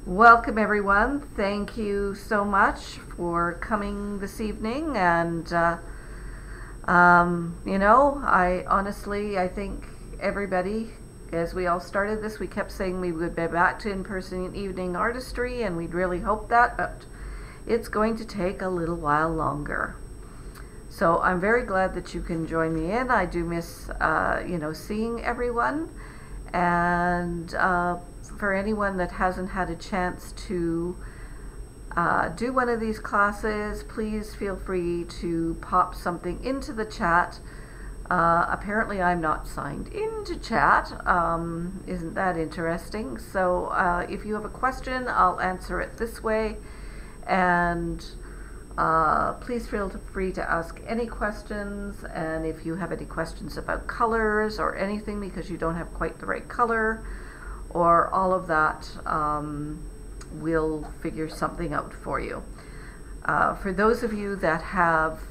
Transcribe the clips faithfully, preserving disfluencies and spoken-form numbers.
Welcome everyone. Thank you so much for coming this evening, and uh, um, you know, I honestly, I think everybody, as we all started this, we kept saying we would be back to in-person evening artistry, and we'd really hope that, but it's going to take a little while longer. So I'm very glad that you can join me in. I do miss, uh, you know, seeing everyone, and uh, for anyone that hasn't had a chance to uh, do one of these classes, please feel free to pop something into the chat. Uh, apparently I'm not signed into chat. Um, isn't that interesting? So uh, if you have a question, I'll answer it this way, and uh, please feel free to ask any questions. And if you have any questions about colors or anything because you don't have quite the right color or all of that, um, we'll figure something out for you. Uh, for those of you that have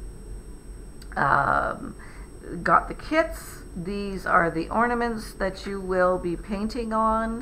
um, got the kits, these are the ornaments that you will be painting on,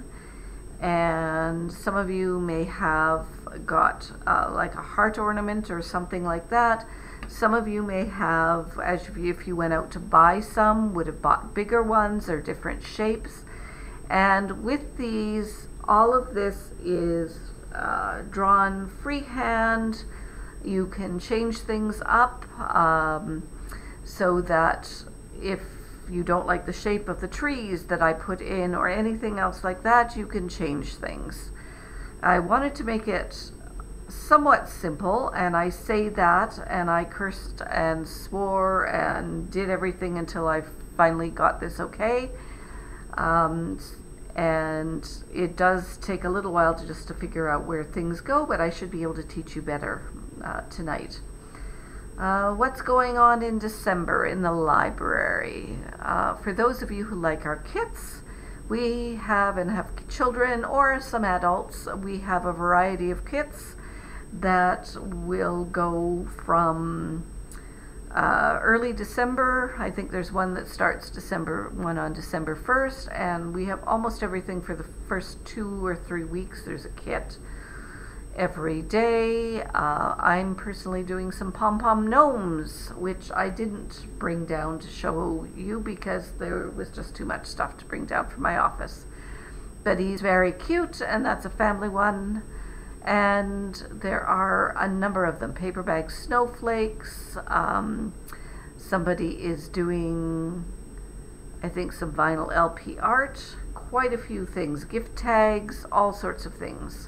and some of you may have got uh, like a heart ornament or something like that. Some of you may have, as if you went out to buy some, would have bought bigger ones or different shapes. And with these, all of this is uh, drawn freehand. You can change things up um, so that if you don't like the shape of the trees that I put in or anything else like that, you can change things. I wanted to make it somewhat simple, and I say that, and I cursed and swore and did everything until I finally got this okay. Um, and it does take a little while to just to figure out where things go, but I should be able to teach you better uh, tonight. Uh, what's going on in December in the library? Uh, for those of you who like our kits, we have, and have children or some adults, we have a variety of kits that will go from Uh, early December. I think there's one that starts December, one on December first, and we have almost everything for the first two or three weeks. There's a kit every day. Uh, I'm personally doing some pom-pom gnomes, which I didn't bring down to show you because there was just too much stuff to bring down from my office. But he's very cute, and that's a family one. And there are a number of them. Paper bag snowflakes. Um, somebody is doing, I think, some vinyl L P art. Quite a few things. Gift tags, all sorts of things.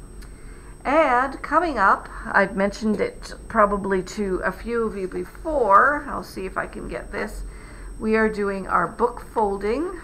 And coming up, I've mentioned it probably to a few of you before. I'll see if I can get this. We are doing our book folding.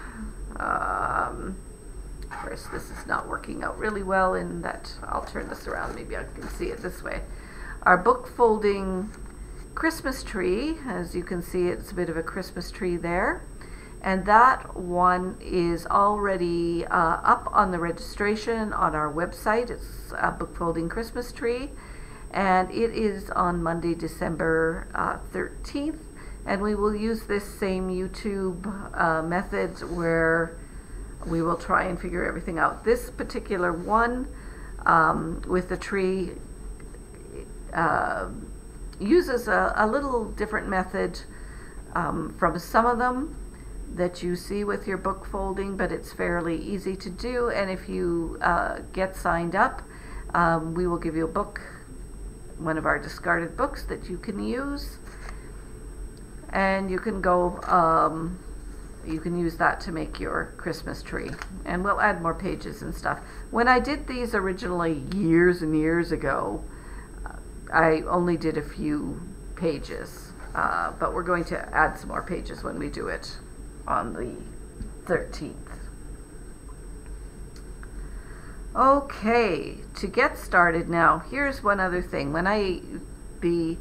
Um, Of course, this is not working out really well in that I'll turn this around, maybe I can see it this way. Our book folding Christmas tree, as you can see, it's a bit of a Christmas tree there, and that one is already uh, up on the registration on our website. It's a book folding Christmas tree, and it is on Monday, December uh, thirteenth, and we will use this same YouTube uh, method where we will try and figure everything out. This particular one um, with the tree uh, uses a, a little different method um, from some of them that you see with your book folding, but it's fairly easy to do. And if you uh, get signed up, um, we will give you a book, one of our discarded books that you can use, and you can go um, you can use that to make your Christmas tree, and we'll add more pages and stuff. When I did these originally years and years ago, I only did a few pages, uh, but we're going to add some more pages when we do it on the thirteenth. Okay, to get started now, here's one other thing. When I, the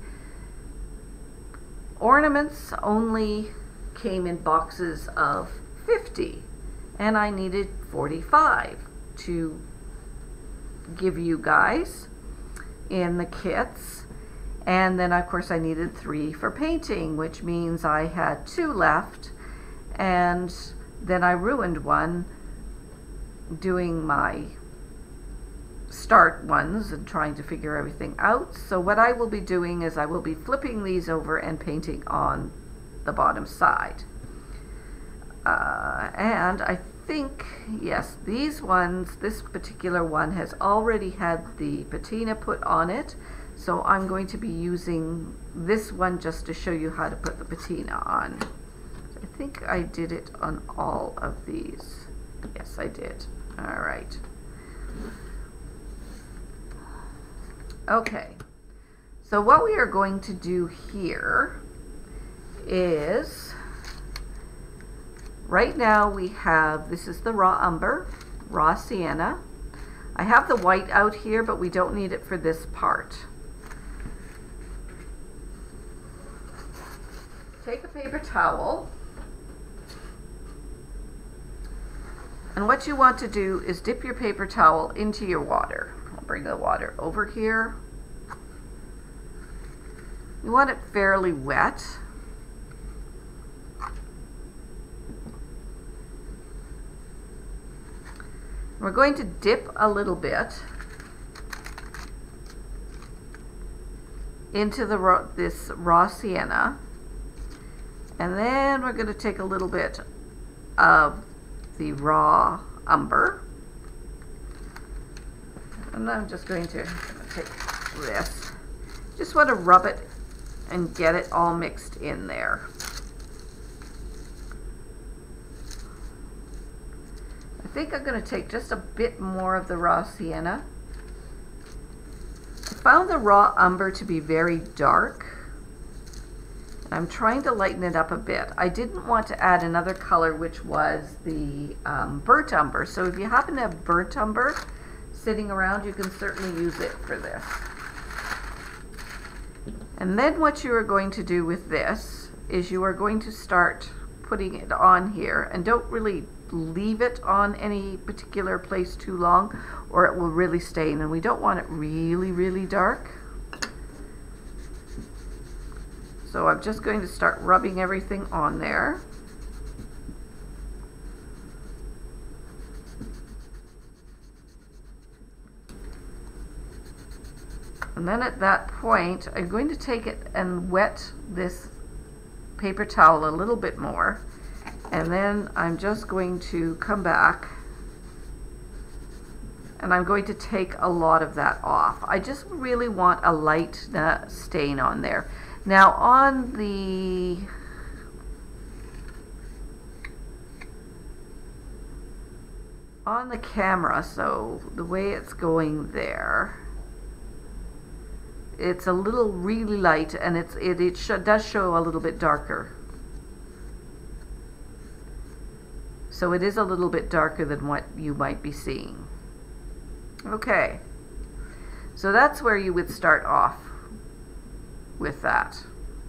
ornaments only came in boxes of fifty, and I needed forty-five to give you guys in the kits, and then of course I needed three for painting, which means I had two left, and then I ruined one doing my start ones and trying to figure everything out. So what I will be doing is I will be flipping these over and painting on the bottom side. Uh, and I think, yes, these ones, this particular one has already had the patina put on it. So I'm going to be using this one just to show you how to put the patina on. I think I did it on all of these. Yes, I did. All right. Okay. So what we are going to do here is, right now we have, this is the raw umber, raw sienna. I have the white out here, but we don't need it for this part. Take a paper towel, and what you want to do is dip your paper towel into your water. I'll bring the water over here. You want it fairly wet. We're going to dip a little bit into the raw, this raw sienna, and then we're going to take a little bit of the raw umber, and I'm just going to take this. Just want to rub it and get it all mixed in there. I think I'm going to take just a bit more of the raw sienna. I found the raw umber to be very dark. I'm trying to lighten it up a bit. I didn't want to add another color, which was the um, burnt umber. So if you happen to have burnt umber sitting around, you can certainly use it for this. And then what you are going to do with this is you are going to start putting it on here, and don't really leave it on any particular place too long or it will really stain, and we don't want it really really dark. So I'm just going to start rubbing everything on there. And then at that point I'm going to take it and wet this paper towel a little bit more, and then I'm just going to come back and I'm going to take a lot of that off. I just really want a light uh, stain on there. Now on the on the camera, so the way it's going there, it's a little really light, and it's it, it sh does show a little bit darker. So it is a little bit darker than what you might be seeing. Okay, so that's where you would start off with that.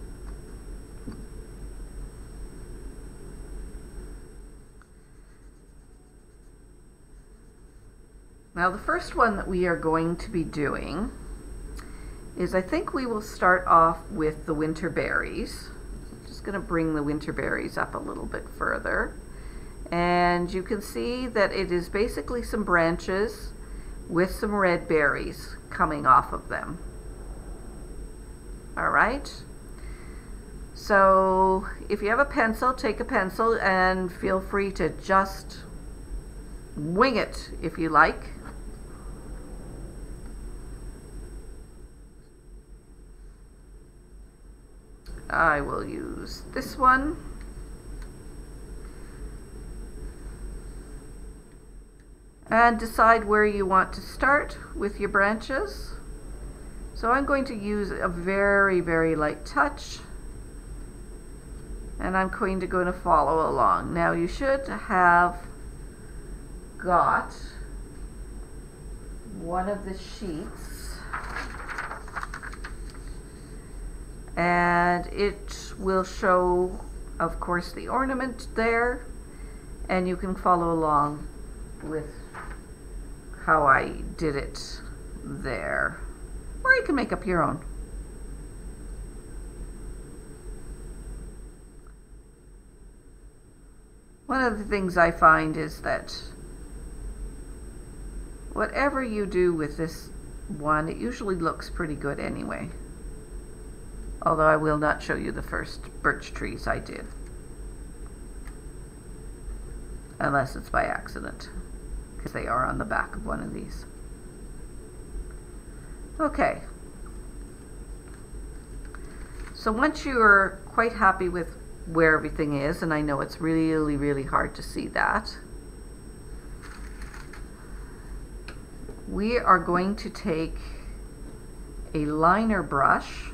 Now the first one that we are going to be doing is, I think we will start off with the winter berries. I'm just going to bring the winter berries up a little bit further. And you can see that it is basically some branches with some red berries coming off of them. All right. So if you have a pencil, take a pencil and feel free to just wing it if you like. I will use this one. And decide where you want to start with your branches. So I'm going to use a very, very light touch, and I'm going to go to follow along. Now you should have got one of the sheets, and it will show, of course, the ornament there, and you can follow along with how I did it there, or you can make up your own. One of the things I find is that whatever you do with this one, it usually looks pretty good anyway. Although I will not show you the first birch trees I did. Unless it's by accident, because they are on the back of one of these. Okay. So once you're quite happy with where everything is, and I know it's really, really hard to see that, we are going to take a liner brush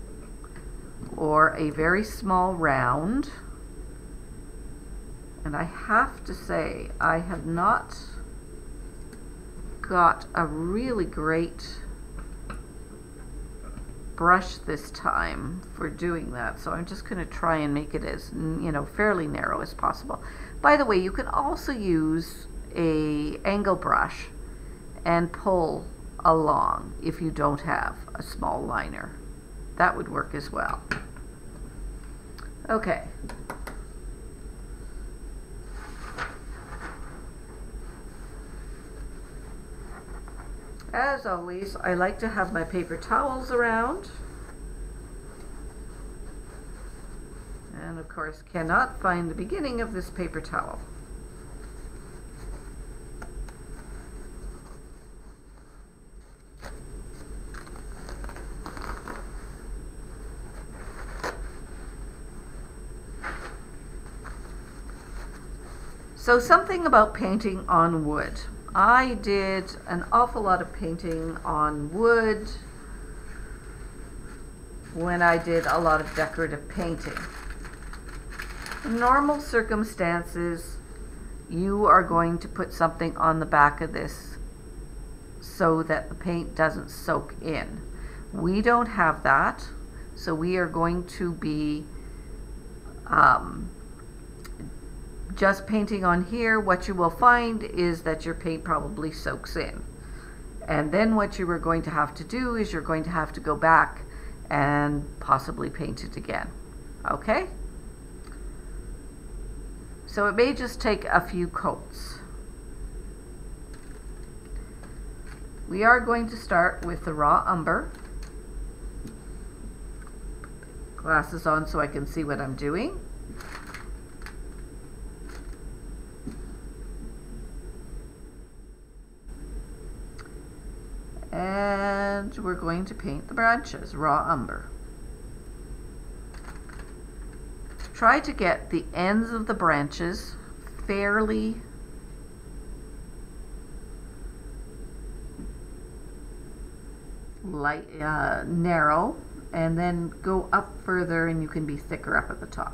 or a very small round, and I have to say I have not got a really great brush this time for doing that, so I'm just going to try and make it as, you know, fairly narrow as possible. By the way, you can also use a angle brush and pull along if you don't have a small liner. That would work as well. Okay. As always, I like to have my paper towels around. And of course, cannot find the beginning of this paper towel. So something about painting on wood. I did an awful lot of painting on wood when I did a lot of decorative painting. In normal circumstances, you are going to put something on the back of this so that the paint doesn't soak in. We don't have that, so we are going to be um, just painting on here. What you will find is that your paint probably soaks in. And then what you are going to have to do is you're going to have to go back and possibly paint it again. Okay? So it may just take a few coats. We are going to start with the raw umber. Glasses on so I can see what I'm doing. And we're going to paint the branches, raw umber. Try to get the ends of the branches fairly light, uh, narrow, and then go up further and you can be thicker up at the top.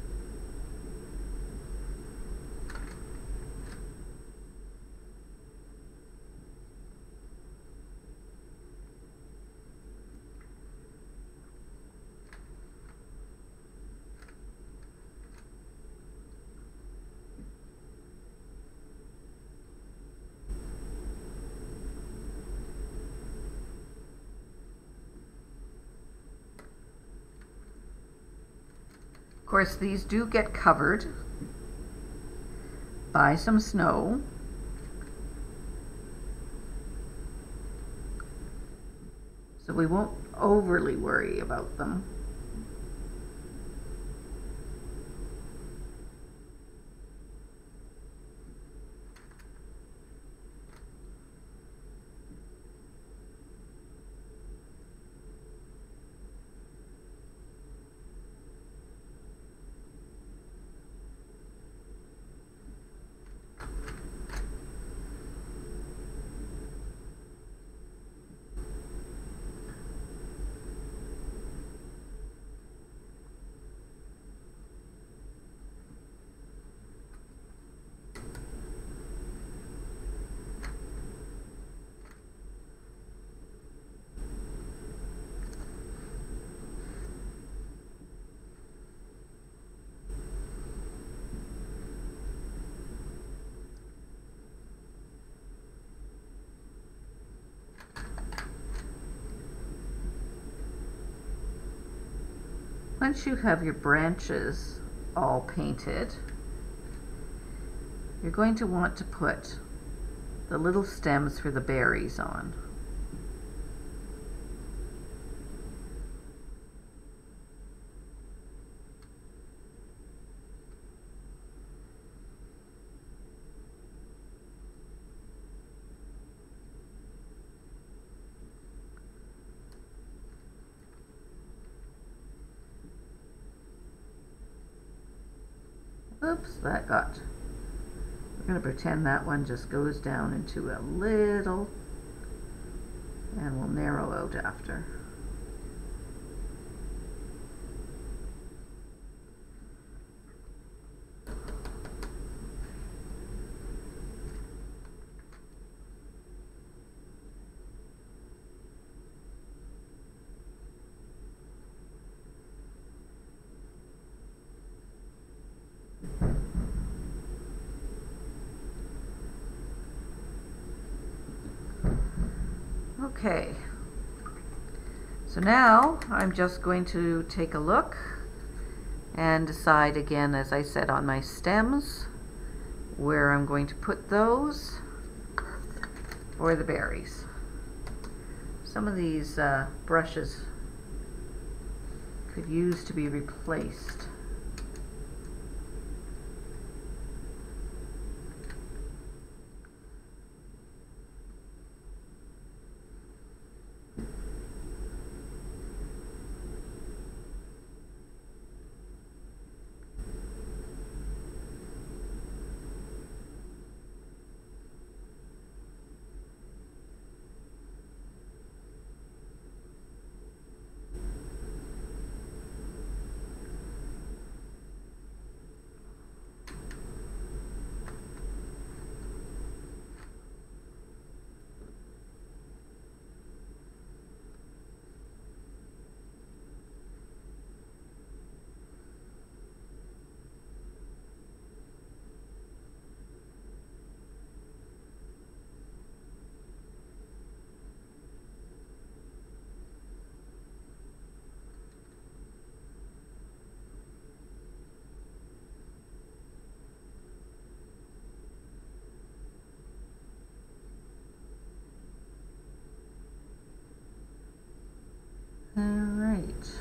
Of course, these do get covered by some snow. So we won't overly worry about them. Once you have your branches all painted, you're going to want to put the little stems for the berries on. Oops, that got, we're going to pretend that one just goes down into a little, and we'll narrow out after. Okay, so now I'm just going to take a look and decide again, as I said, on my stems where I'm going to put those for the berries. Some of these uh, brushes could use to be replaced. All right.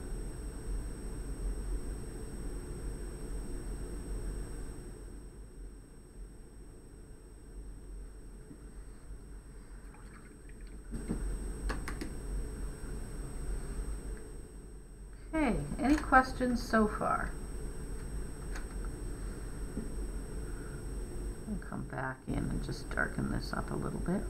Okay, any questions so far? I'll come back in and just darken this up a little bit.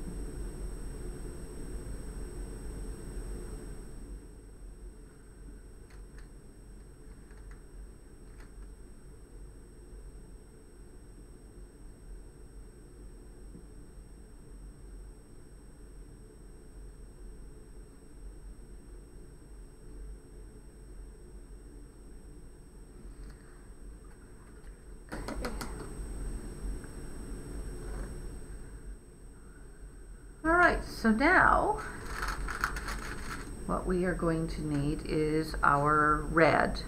Alright, so now what we are going to need is our red.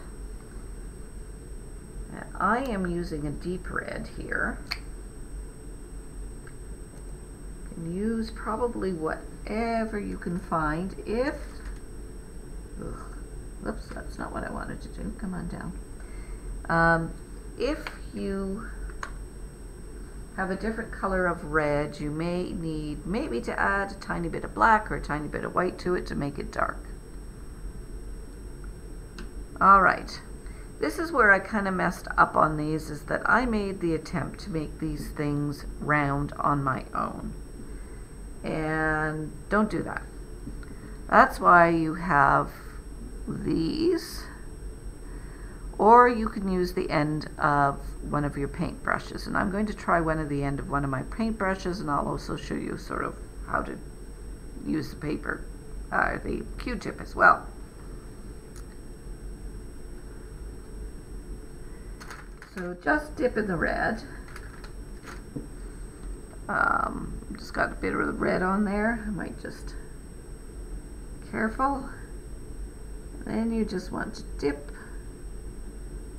And I am using a deep red here. You can use probably whatever you can find. If, ugh, whoops, that's not what I wanted to do. Come on down. Um, if you have a different color of red, you may need maybe to add a tiny bit of black or a tiny bit of white to it to make it dark. All right, this is where I kind of messed up on these, is that I made the attempt to make these things round on my own, and don't do that. That's why you have these, or you can use the end of one of your paint brushes. And I'm going to try one of the end of one of my paint brushes, and I'll also show you sort of how to use the paper, uh, the Q-tip as well. So just dip in the red. Um, just got a bit of the red on there. I might just, careful. Then you just want to dip.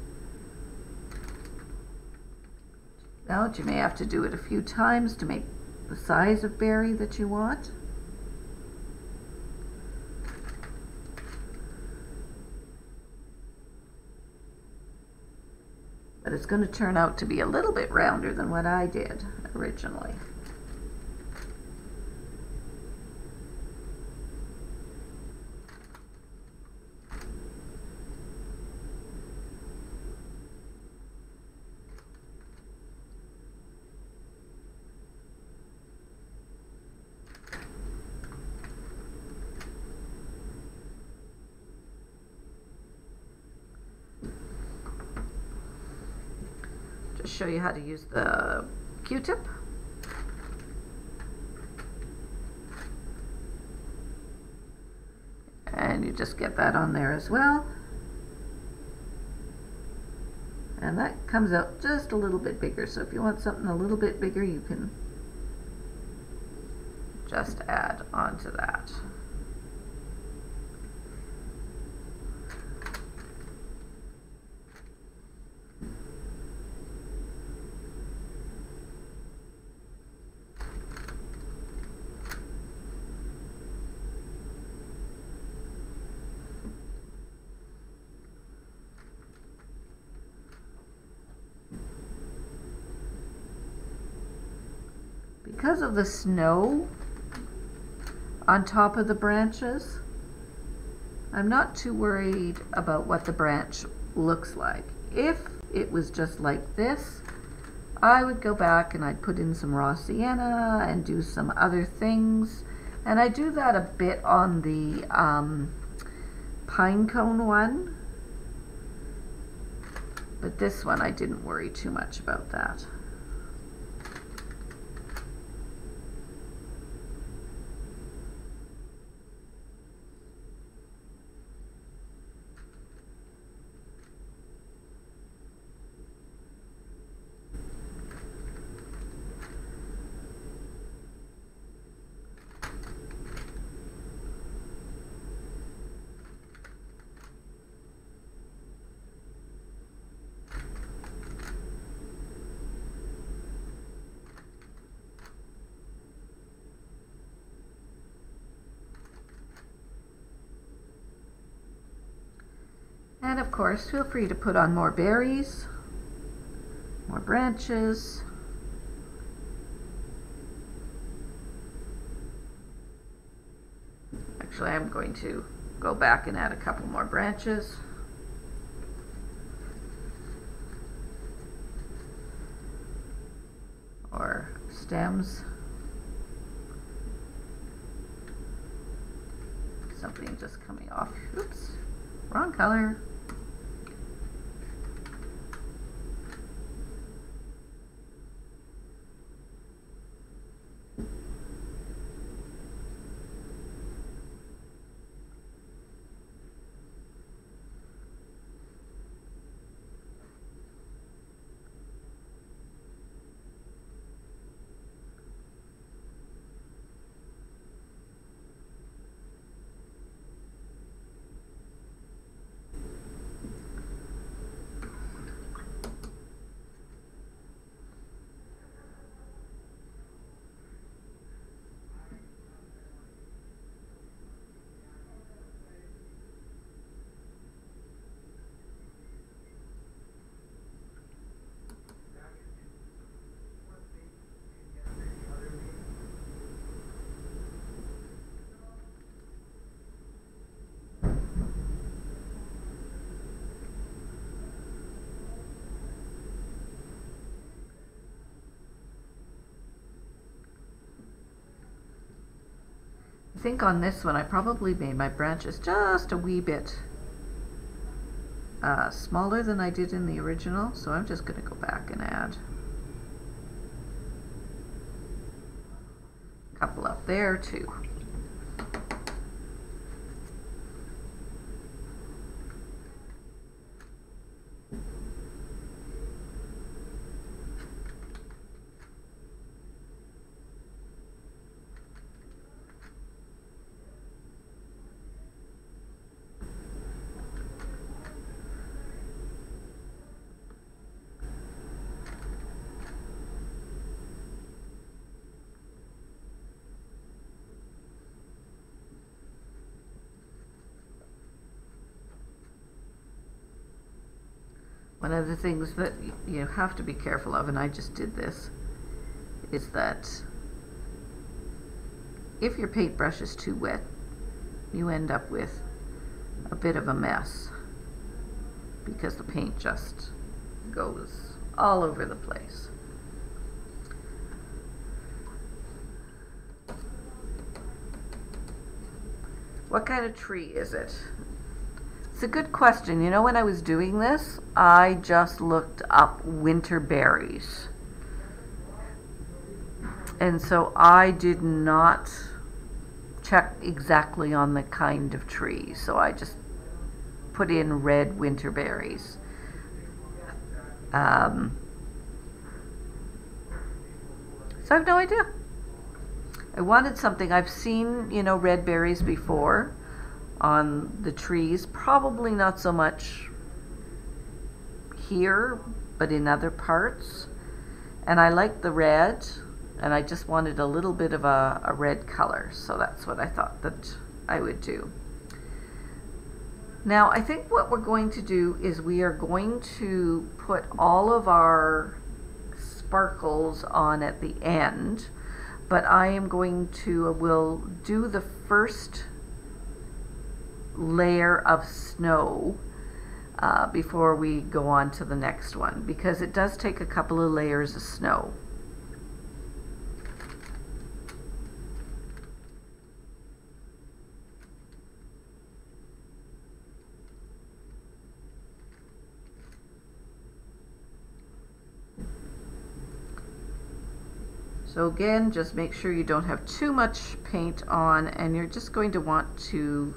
Now you may have to do it a few times to make the size of berry that you want. But it's going to turn out to be a little bit rounder than what I did originally. Just show you how to use the Q-tip. And you just get that on there as well. And that comes out just a little bit bigger. So if you want something a little bit bigger, you can just add onto that. Because of the snow on top of the branches, I'm not too worried about what the branch looks like. If it was just like this, I would go back and I'd put in some raw sienna and do some other things. And I do that a bit on the um, pine cone one. But this one, I didn't worry too much about that. And of course, feel free to put on more berries, more branches. Actually, I'm going to go back and add a couple more branches. Or stems. Something just coming off. Oops, wrong color. I think on this one I probably made my branches just a wee bit uh, smaller than I did in the original, so I'm just going to go back and add a couple up there too. One of the things that you have to be careful of, and I just did this, is that if your paintbrush is too wet, you end up with a bit of a mess because the paint just goes all over the place. What kind of tree is it? It's a good question. You know, when I was doing this, I just looked up winter berries. And so I did not check exactly on the kind of tree. So I just put in red winter berries. Um, so I have no idea. I wanted something. I've seen, you know, red berries before on the trees, probably not so much here, but in other parts. And I like the red, and I just wanted a little bit of a, a red color, so that's what I thought that I would do. Now, I think what we're going to do is we are going to put all of our sparkles on at the end, but I am going to, we'll do the first layer of snow uh, before we go on to the next one, because it does take a couple of layers of snow. So again, just make sure you don't have too much paint on, and you're just going to want to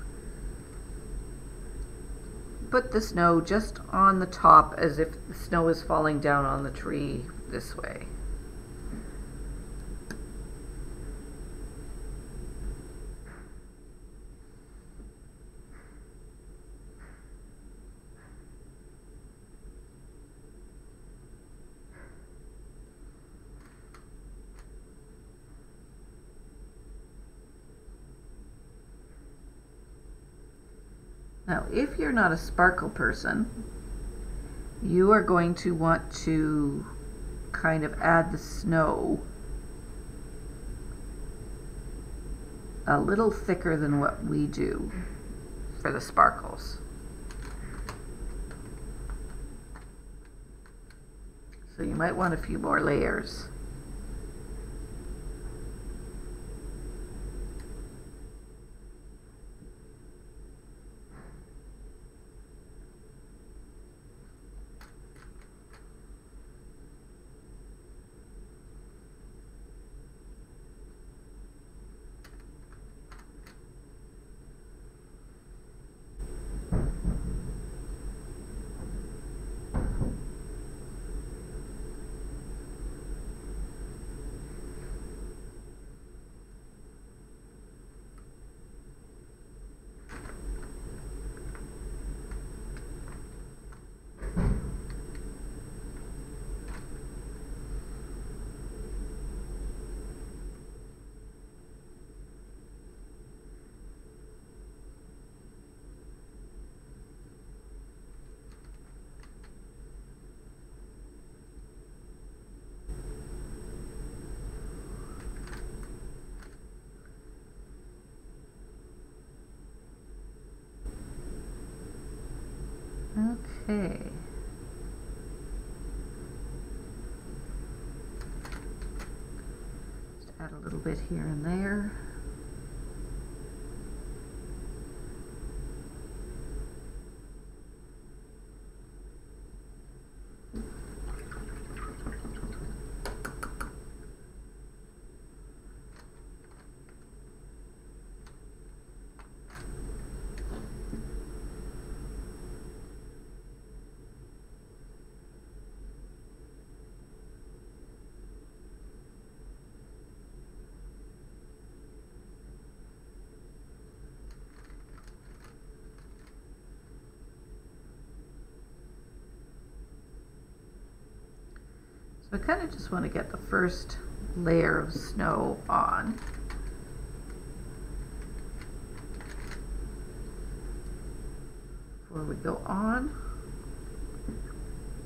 put the snow just on the top as if the snow is falling down on the tree this way. Now, if you're not a sparkle person, you are going to want to kind of add the snow a little thicker than what we do for the sparkles. So you might want a few more layers. Okay. Just add a little bit here and there. So I kind of just want to get the first layer of snow on. Before we go on.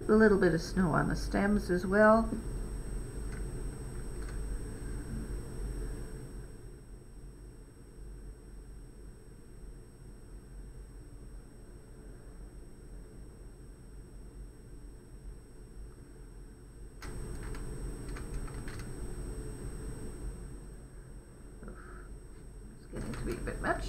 A little bit of snow on the stems as well. It's getting to be a bit much.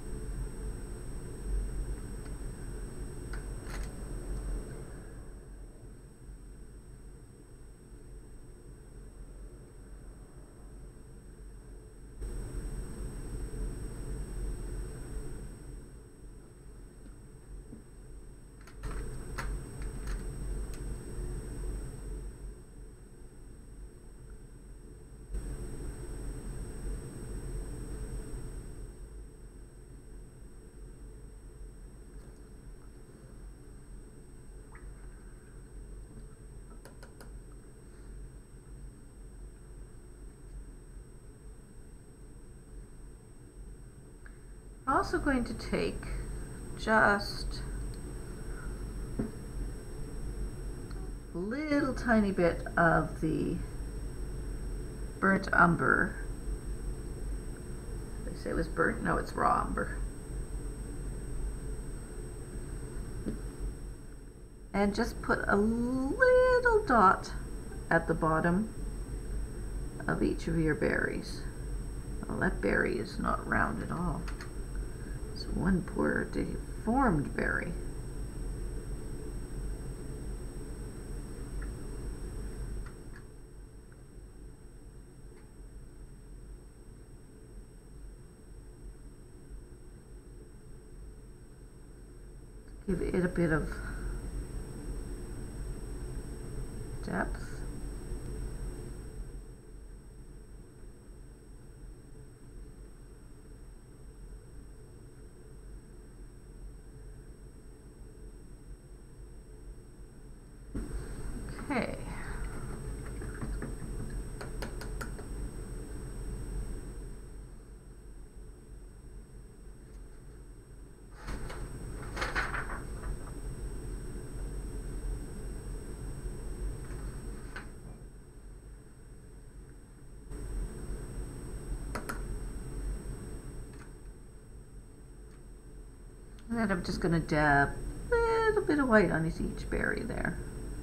I'm also going to take just a little tiny bit of the burnt umber. They say it was burnt, no, it's raw umber. And just put a little dot at the bottom of each of your berries. Well, that berry is not round at all. It's one poor deformed berry. Give it a bit of depth. Okay. And then I'm just going to dab a little bit of white on each berry there.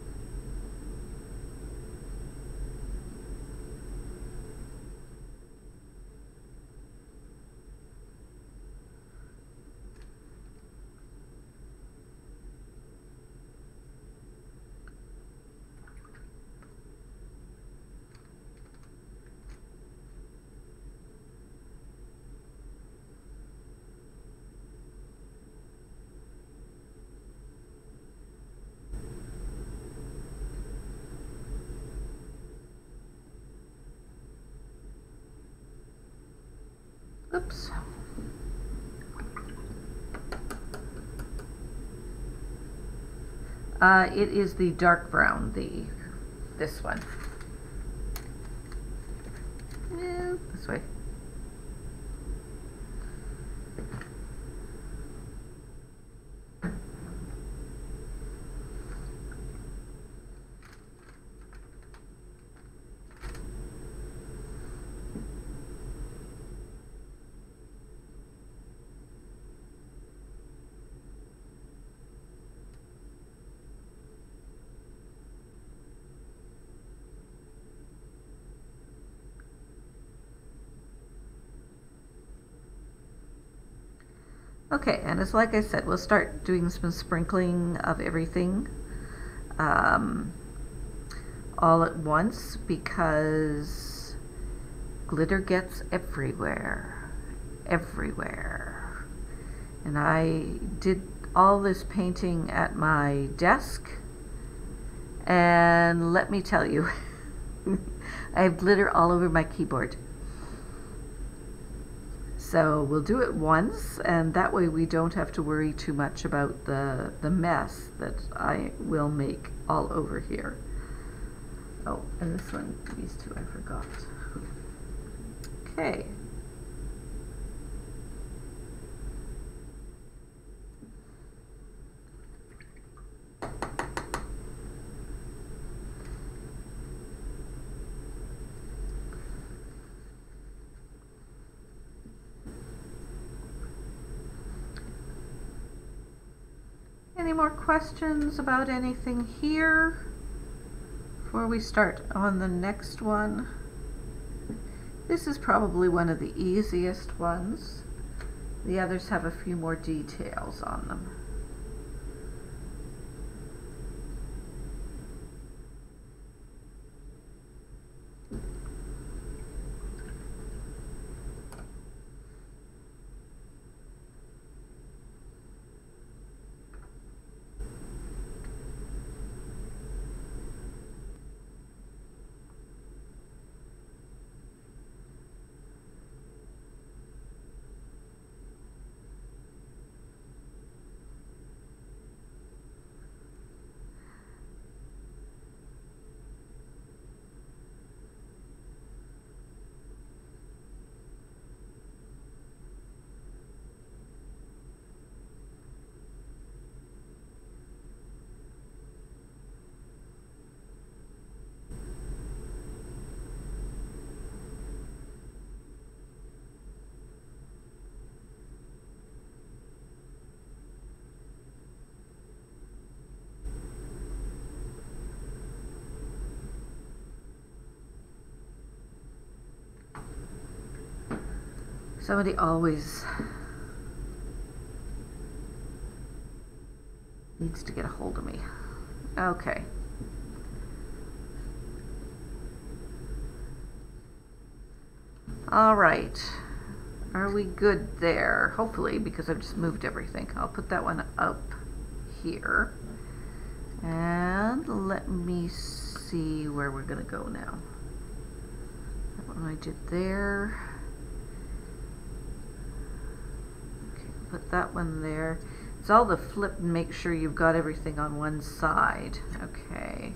Oops. Uh, it is the dark brown, the this one. Yeah, this way. Okay, and it's like I said, we'll start doing some sprinkling of everything um, all at once, because glitter gets everywhere, everywhere. And I did all this painting at my desk, and let me tell you, I have glitter all over my keyboard. So we'll do it once, and that way we don't have to worry too much about the, the mess that I will make all over here. Oh, and this one, these two I forgot. Okay. any more questions about anything here before we start on the next one? This is probably one of the easiest ones. The others have a few more details on them. Somebody always needs to get a hold of me. Okay. All right. Are we good there? Hopefully, because I've just moved everything. I'll put that one up here. And let me see where we're going to go now. That one I did there. Put that one there. It's all the flip and make sure you've got everything on one side. Okay.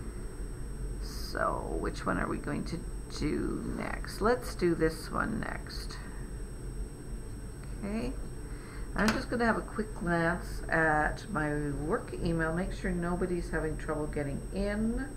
So which one are we going to do next? Let's do this one next. Okay. I'm just going to have a quick glance at my work email. Make sure nobody's having trouble getting in.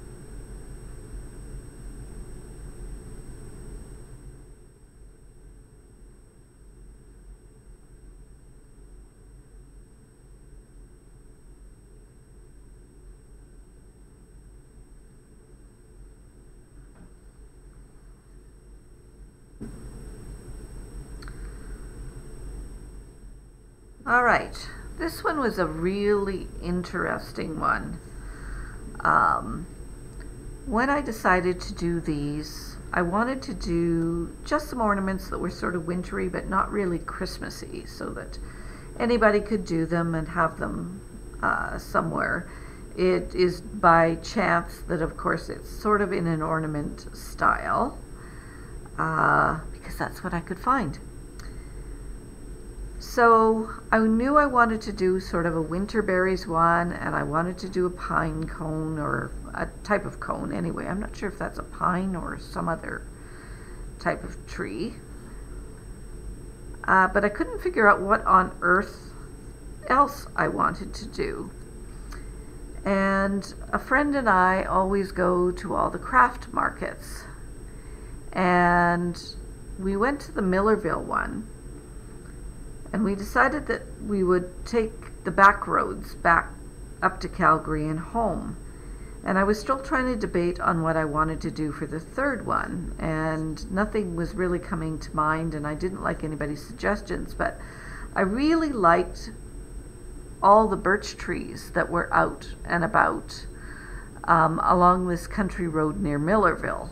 All right, this one was a really interesting one. Um, when I decided to do these, I wanted to do just some ornaments that were sort of wintry but not really Christmassy, so that anybody could do them and have them uh, somewhere. It is by chance that, of course, it's sort of in an ornament style, uh, because that's what I could find. So I knew I wanted to do sort of a winter berries one, and I wanted to do a pine cone, or a type of cone anyway. I'm not sure if that's a pine or some other type of tree. Uh, but I couldn't figure out what on earth else I wanted to do. And a friend and I always go to all the craft markets. And we went to the Millerville one. And we decided that we would take the back roads back up to Calgary and home. And I was still trying to debate on what I wanted to do for the third one, and nothing was really coming to mind, and I didn't like anybody's suggestions, but I really liked all the birch trees that were out and about um, along this country road near Millerville.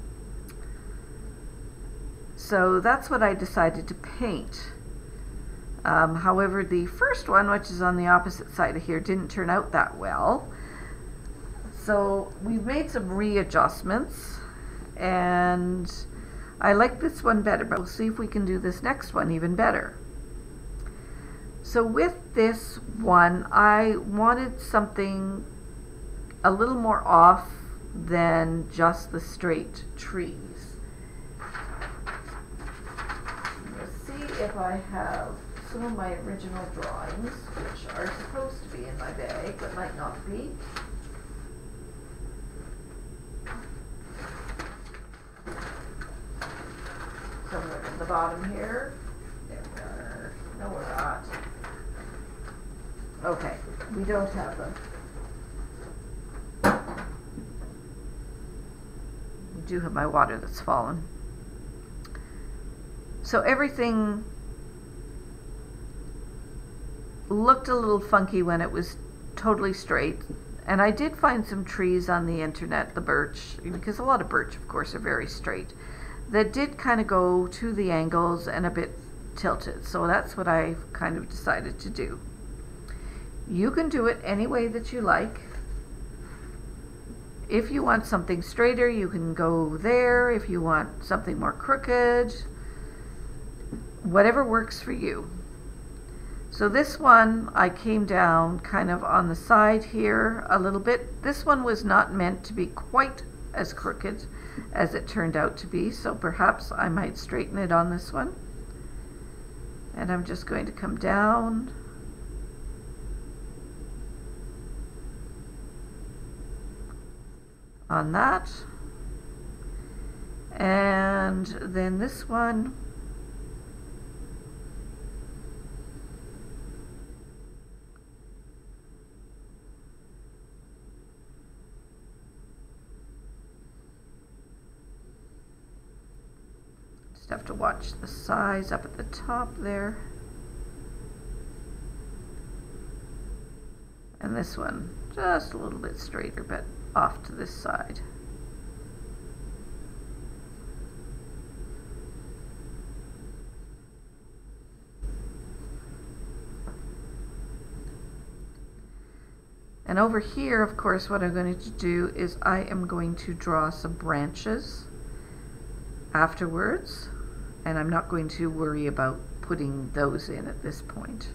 So that's what I decided to paint. Um, however, the first one, which is on the opposite side of here, didn't turn out that well. So we've made some readjustments, and I like this one better, but we'll see if we can do this next one even better. So with this one, I wanted something a little more off than just the straight trees. Let's see if I have some of my original drawings, which are supposed to be in my bag, but might not be. Somewhere in the bottom here. There we are. No, we're not. Okay, we don't have them. We do have my water that's fallen. So everything looked a little funky when it was totally straight. And I did find some trees on the internet, the birch, because a lot of birch, of course, are very straight, that did kind of go to the angles and a bit tilted. So that's what I kind of decided to do. You can do it any way that you like. If you want something straighter, you can go there. If you want something more crooked, whatever works for you. So this one, I came down kind of on the side here a little bit. This one was not meant to be quite as crooked as it turned out to be, so perhaps I might straighten it on this one. And I'm just going to come down. On that. And then this one. Just have to watch the size up at the top there. And this one, just a little bit straighter, but off to this side. And over here, of course, what I'm going to do is I am going to draw some branches afterwards, and I'm not going to worry about putting those in at this point.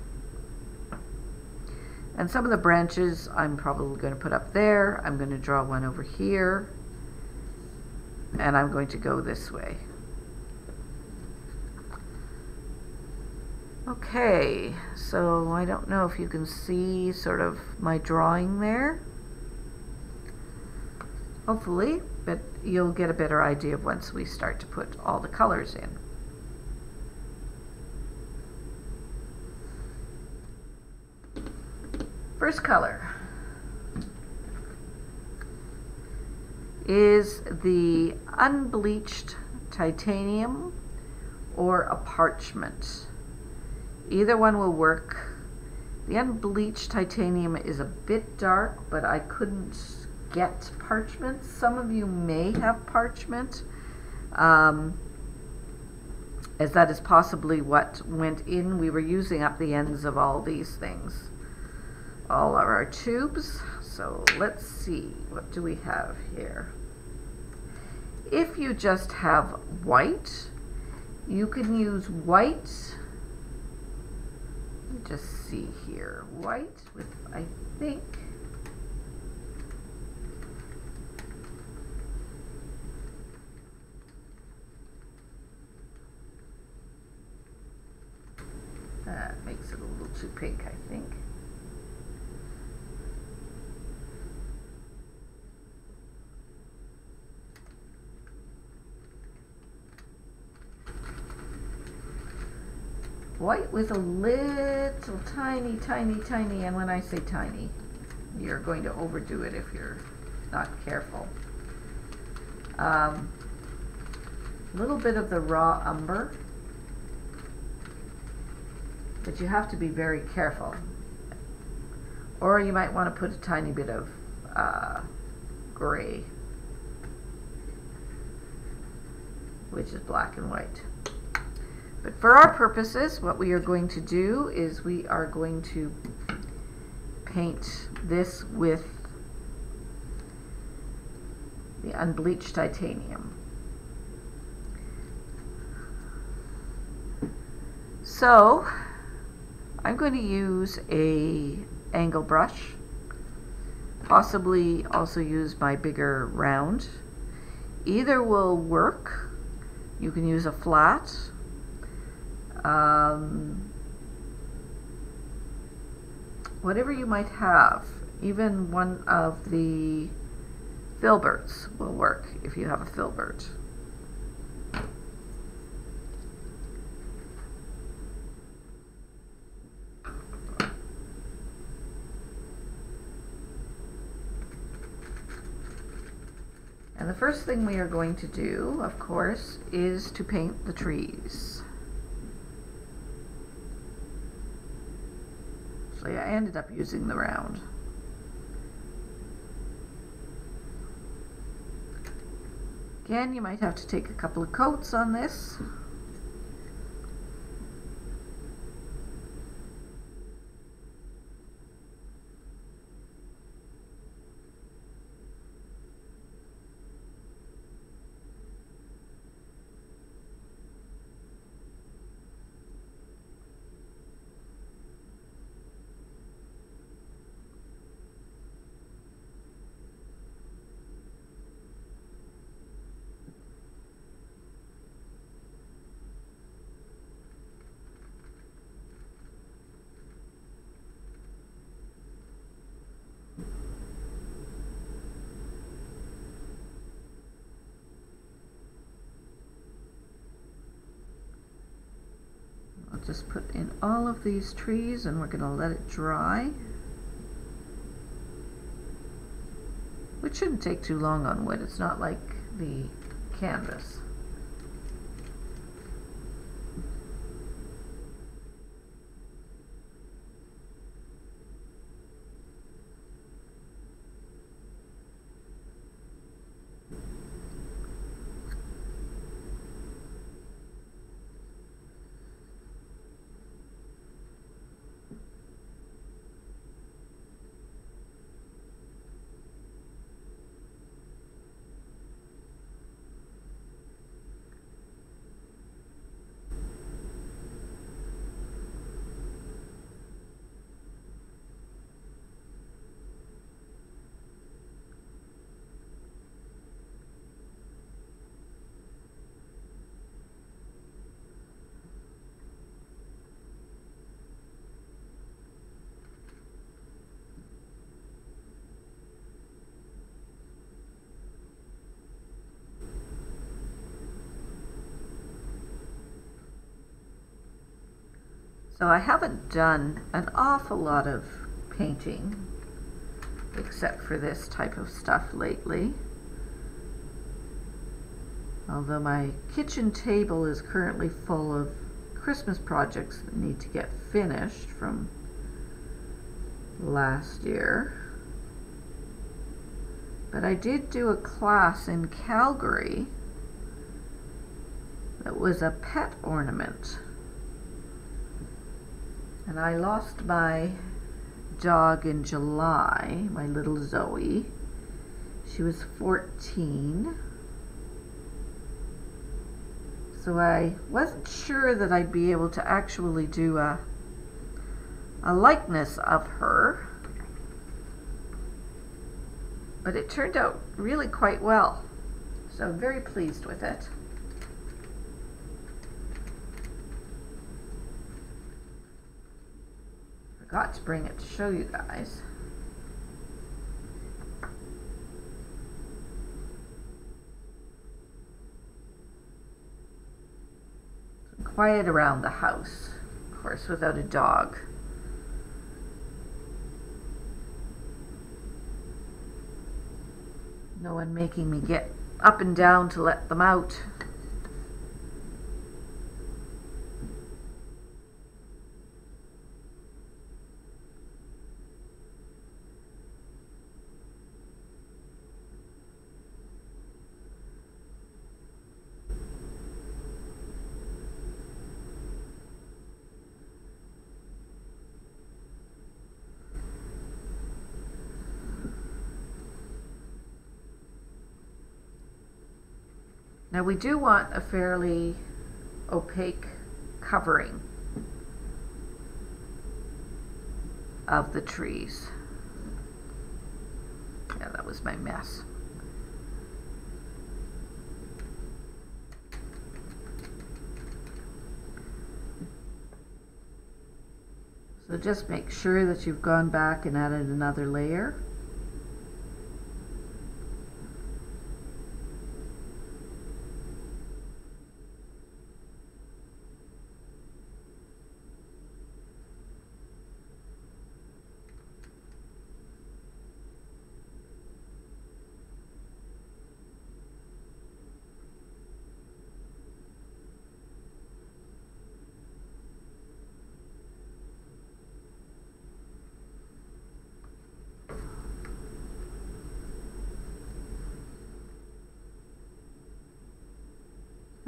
And some of the branches I'm probably going to put up there. I'm going to draw one over here, and I'm going to go this way. Okay, so I don't know if you can see sort of my drawing there. Hopefully, but you'll get a better idea once we start to put all the colors in. First color is the unbleached titanium or a parchment. Either one will work. The unbleached titanium is a bit dark, but I couldn't get parchment. Some of you may have parchment, um, as that is possibly what went in. We were using up the ends of all these things, all of our tubes. So let's see, what do we have here? If you just have white, you can use white. Let me just see here, white with, I think, that makes it a little too pink, I think. White with a little tiny, tiny, tiny, and when I say tiny, you're going to overdo it if you're not careful. Um, a little bit of the raw umber, but you have to be very careful. Or you might want to put a tiny bit of uh, gray, which is black and white. But for our purposes, what we are going to do is we are going to paint this with the unbleached titanium. So I'm going to use a angle brush, possibly also use my bigger round. Either will work. You can use a flat. Um, whatever you might have, even one of the filberts will work if you have a filbert. And the first thing we are going to do, of course, is to paint the trees. Actually, I ended up using the round. Again, you might have to take a couple of coats on this. I'll just put in all of these trees and we're going to let it dry. Which shouldn't take too long on wood. It's not like the canvas. So I haven't done an awful lot of painting except for this type of stuff lately. Although my kitchen table is currently full of Christmas projects that need to get finished from last year. But I did do a class in Calgary that was a pet ornament. And I lost my dog in July, my little Zoe. She was fourteen. So I wasn't sure that I'd be able to actually do a, a likeness of her. But it turned out really quite well. So I'm very pleased with it. Forgot to bring it to show you guys. Quiet around the house, of course, without a dog. No one making me get up and down to let them out. Now we do want a fairly opaque covering of the trees. Yeah, that was my mess. So just make sure that you've gone back and added another layer.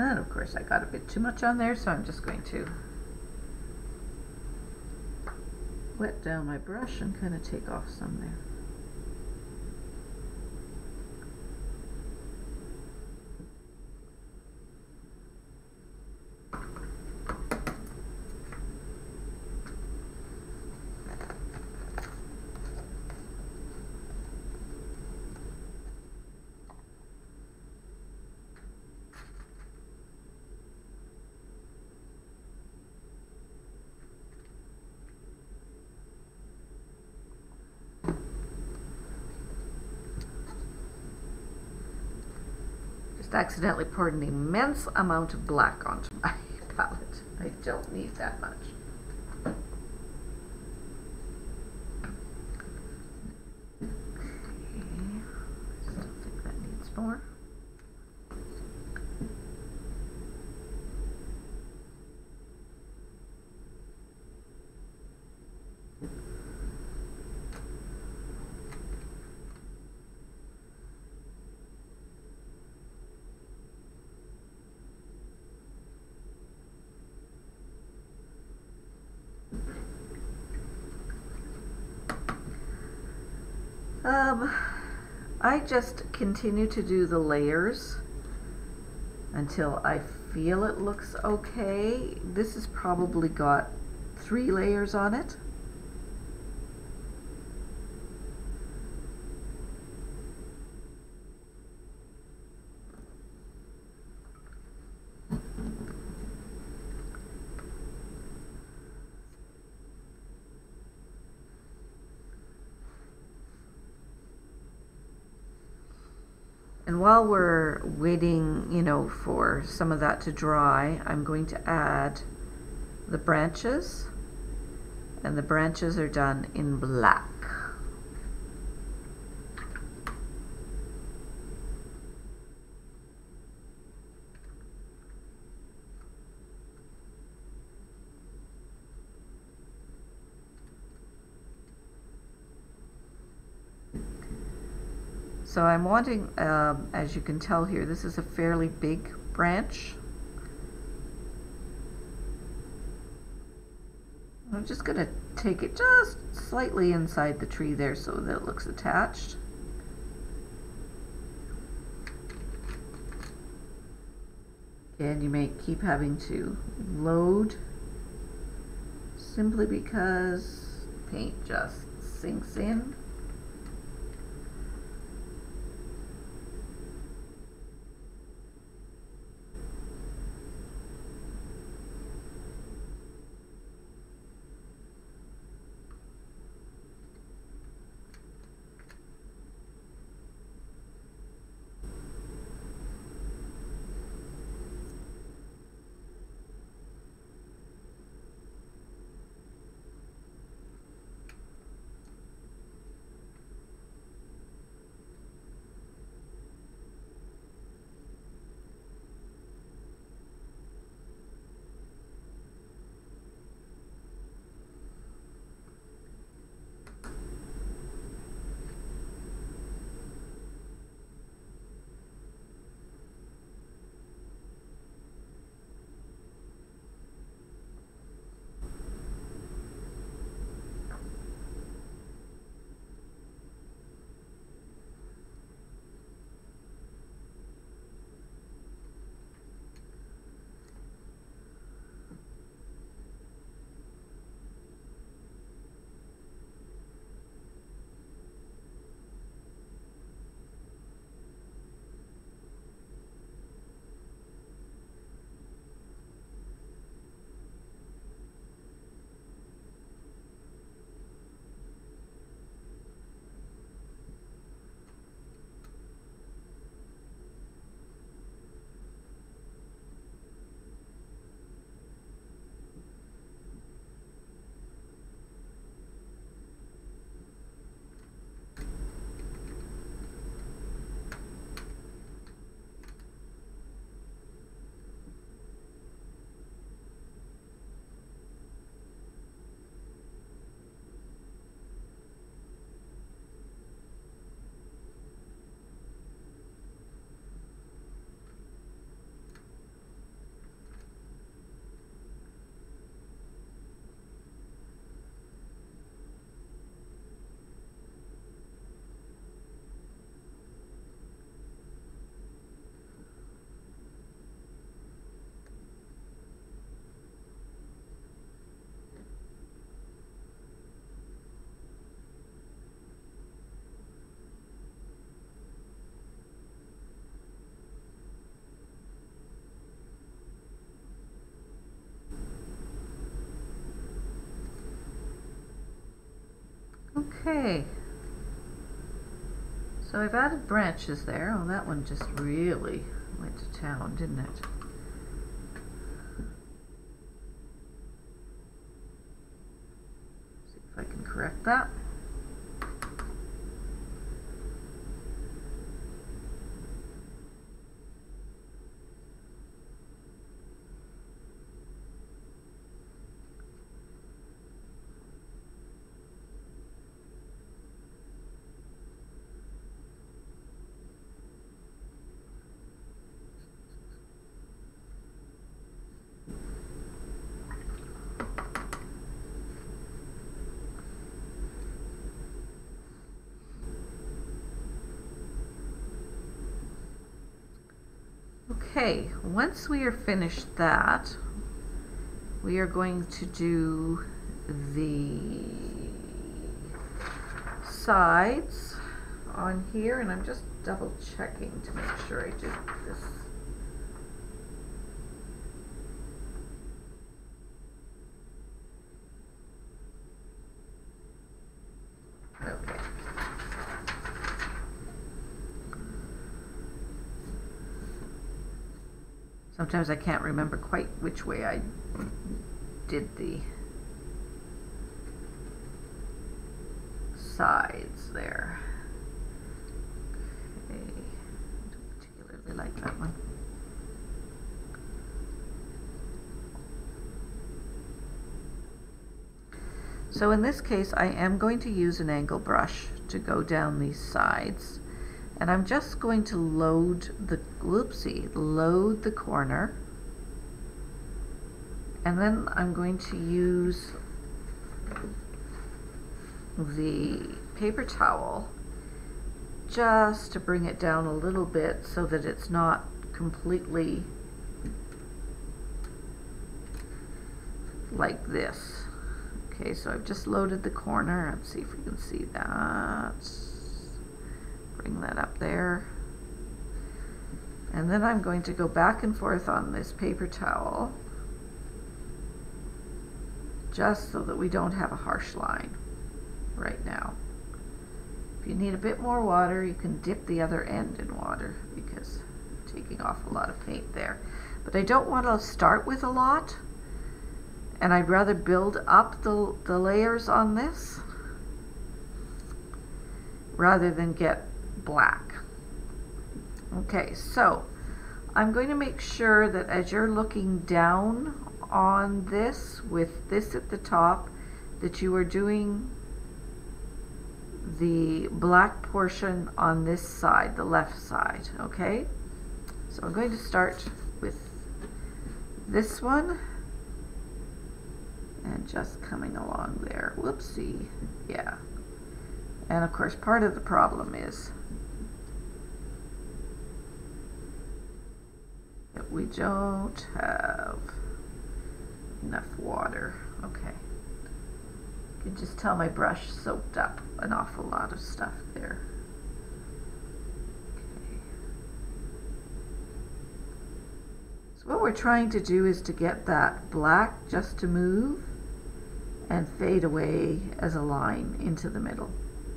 And of course I got a bit too much on there, so I'm just going to wet down my brush and kind of take off some there. Accidentally poured an immense amount of black onto my palette. I don't need that much. Okay. Still think that needs more. Um, I just continue to do the layers until I feel it looks okay. This has probably got three layers on it. And while we're waiting, you know, for some of that to dry, I'm going to add the branches, and the branches are done in black. So I'm wanting, um, as you can tell here, this is a fairly big branch. I'm just going to take it just slightly inside the tree there so that it looks attached. And you may keep having to load simply because paint just sinks in. Okay. So I've added branches there. Oh, that one just really went to town, didn't it? See if I can correct that. Okay, once we are finished that, we are going to do the sides on here, and I'm just double checking to make sure I did this. Okay. Sometimes I can't remember quite which way I did the sides there. Okay, I don't particularly like that one. So in this case, I am going to use an angle brush to go down these sides. And I'm just going to load the, whoopsie, load the corner. And then I'm going to use the paper towel just to bring it down a little bit so that it's not completely like this. Okay, so I've just loaded the corner. Let's see if we can see that. Bring that up there. And then I'm going to go back and forth on this paper towel just so that we don't have a harsh line right now. If you need a bit more water, you can dip the other end in water because I'm taking off a lot of paint there. But I don't want to start with a lot, and I'd rather build up the, the layers on this rather than get black. Okay, so I'm going to make sure that as you're looking down on this with this at the top, that you are doing the black portion on this side, the left side, okay? So I'm going to start with this one and just coming along there. Whoopsie, yeah. And of course, part of the problem is that we don't have enough water. Okay. You can just tell my brush soaked up an awful lot of stuff there. Okay. So what we're trying to do is to get that black just to move and fade away as a line into the middle.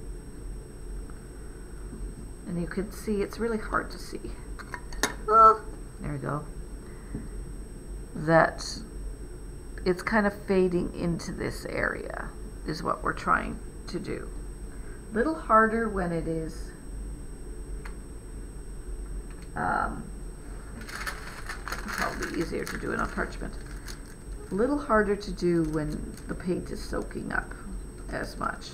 And you can see it's really hard to see. Oh, there we go. That it's kind of fading into this area is what we're trying to do. A little harder when it is um, probably easier to do it on parchment. A little harder to do when the paint is soaking up as much.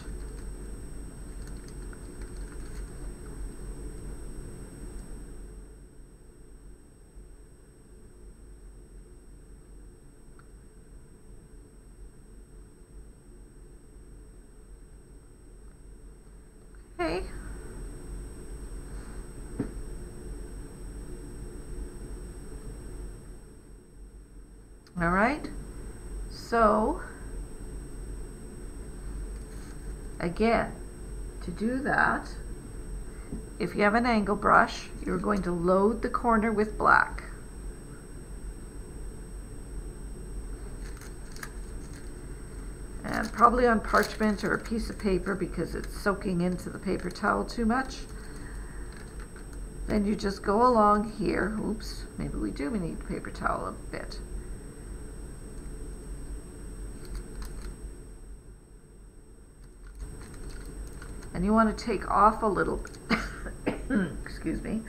Okay. All right. So, again, to do that, if you have an angle brush, you're going to load the corner with black. And probably on parchment or a piece of paper because it's soaking into the paper towel too much. Then you just go along here. Oops, maybe we do need paper towel a bit. And you want to take off a little bit. Excuse me.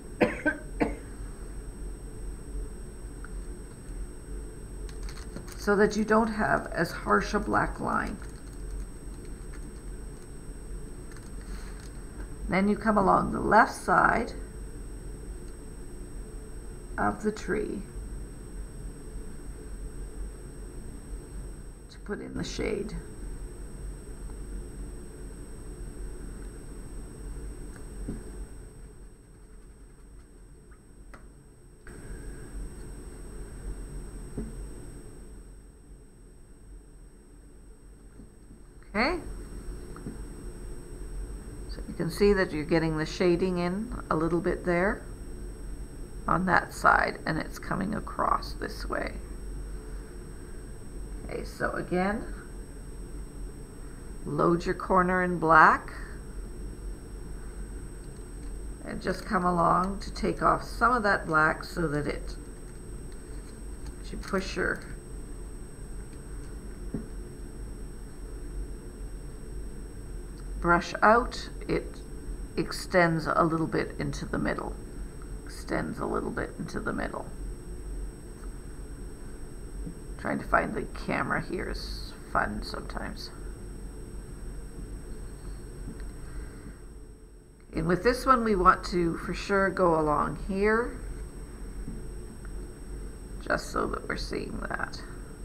So that you don't have as harsh a black line. Then you come along the left side of the tree to put in the shade. Okay, so you can see that you're getting the shading in a little bit there on that side, and it's coming across this way. Okay, so again, load your corner in black and just come along to take off some of that black so that it, as you push your brush out, it extends a little bit into the middle. Extends a little bit into the middle. Trying to find the camera here is fun sometimes. And with this one we want to for sure go along here, just so that we're seeing that.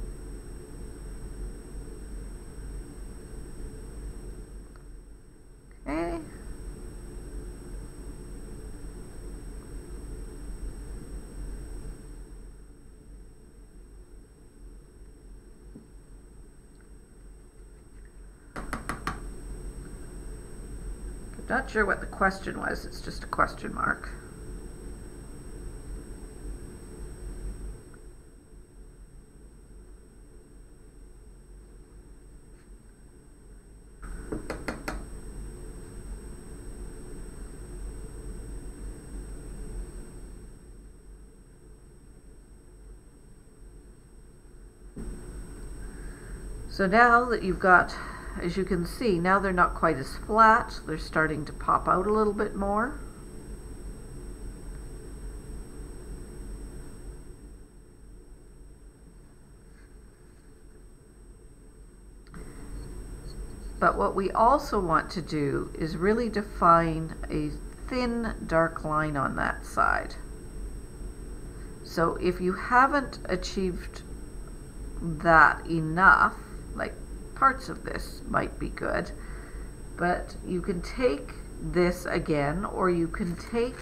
Okay. I'm not sure what the question was, it's just a question mark. So now that you've got, as you can see, now they're not quite as flat, they're starting to pop out a little bit more. But what we also want to do is really define a thin dark line on that side. So if you haven't achieved that enough, like parts of this might be good, but you can take this again, or you can take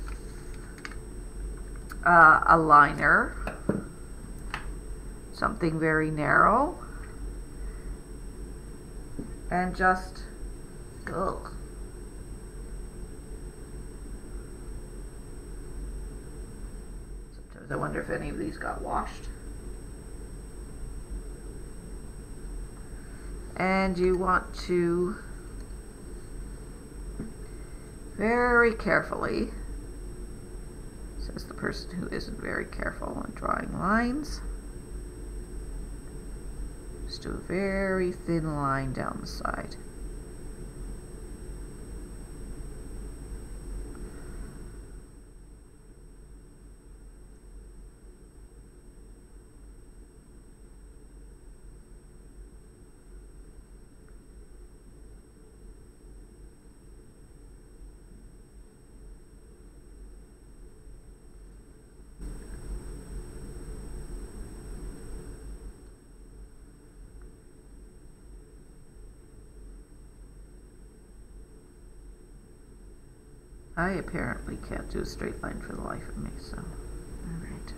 uh, a liner, something very narrow, and just ugh. Sometimes I wonder if any of these got washed. And you want to very carefully, says the person who isn't very careful on drawing lines, just do a very thin line down the side. I apparently can't do a straight line for the life of me, so, all right.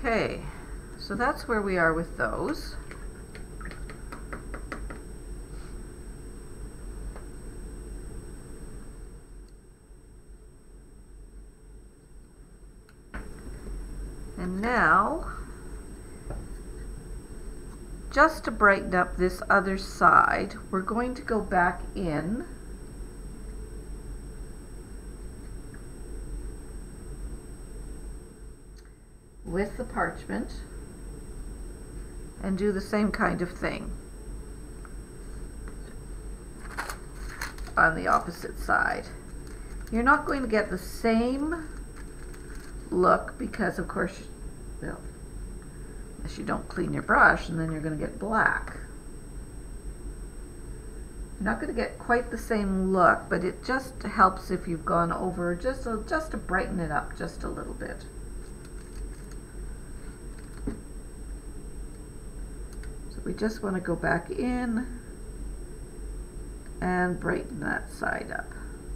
Okay, so that's where we are with those. And now, just to brighten up this other side, we're going to go back in with the parchment and do the same kind of thing on the opposite side. You're not going to get the same look because, of course, well, unless you don't clean your brush, and then you're going to get black. You're not going to get quite the same look, but it just helps if you've gone over just a, just to brighten it up just a little bit. So we just want to go back in and brighten that side up.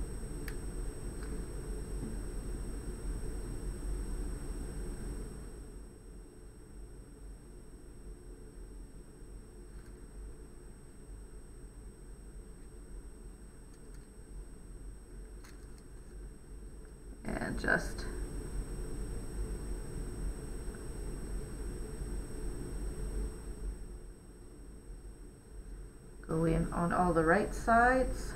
And just go in on all the right sides.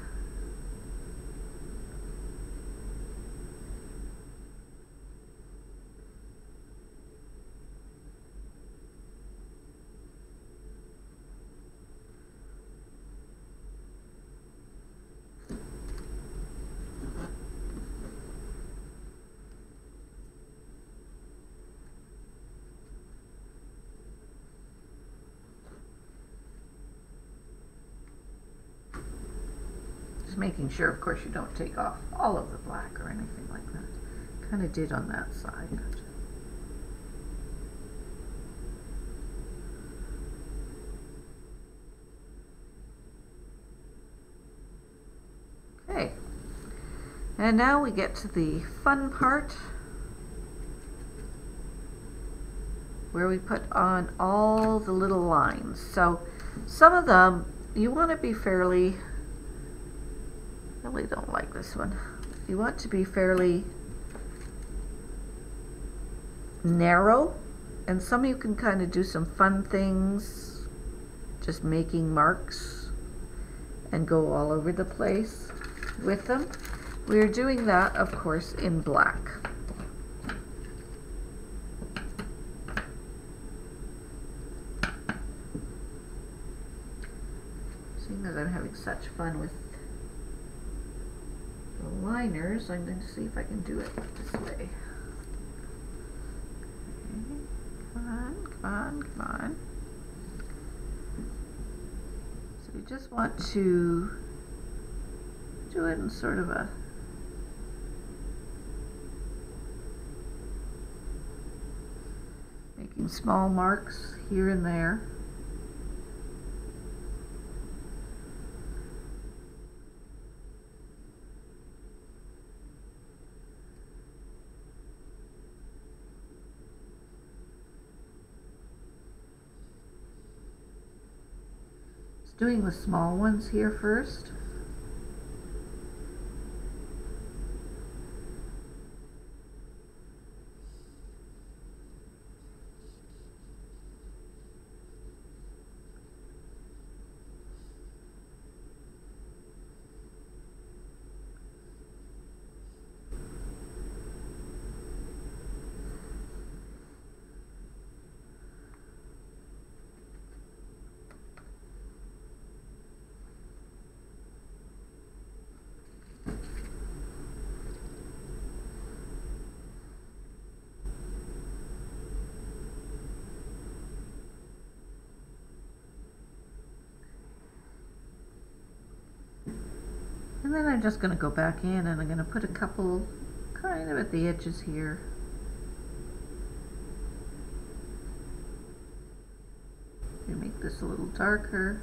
Making sure, of course, you don't take off all of the black or anything like that. Kind of did on that side. Okay, and now we get to the fun part where we put on all the little lines. So some of them you want to be fairly I really don't like this one. You want to be fairly narrow, and some of you can kind of do some fun things, just making marks and go all over the place with them. We're doing that, of course, in black. Seeing as I'm having such fun with the liners, I'm going to see if I can do it this way. Okay. Come on, come on, come on. So you just want to do it in sort of a making small marks here and there. Doing the small ones here first. And then I'm just going to go back in and I'm going to put a couple kind of at the edges here. I'm going to make this a little darker.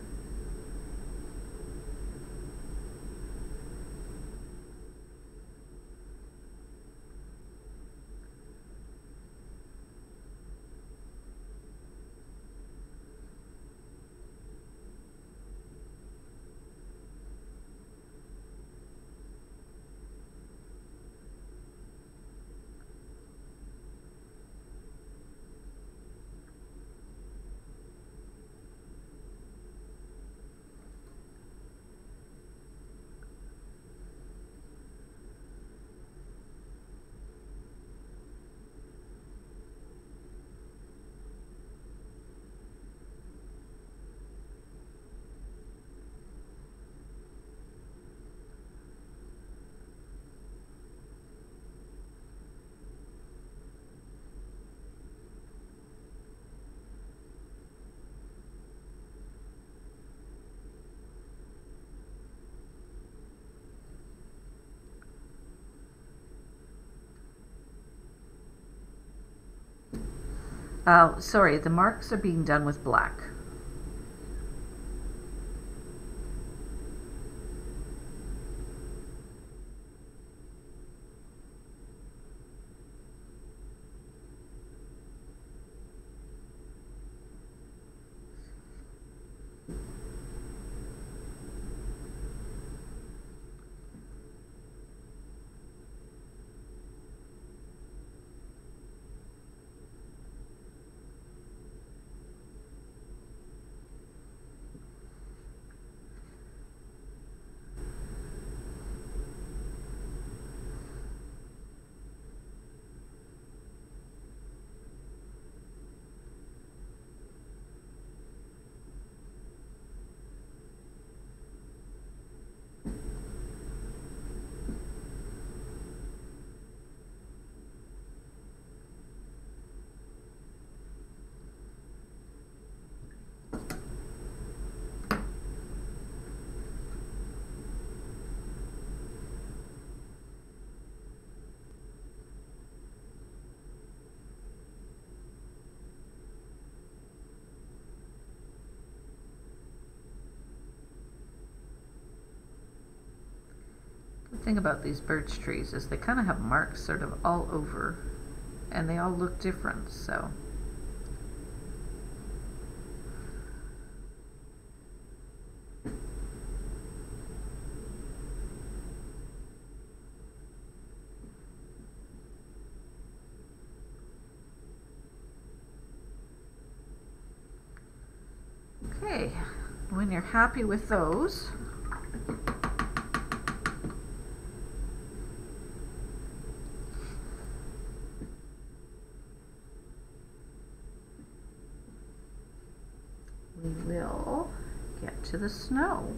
Uh, sorry, the marks are being done with black. The thing about these birch trees is they kind of have marks sort of all over, and they all look different, so. Okay, when you're happy with those, we will get to the snow.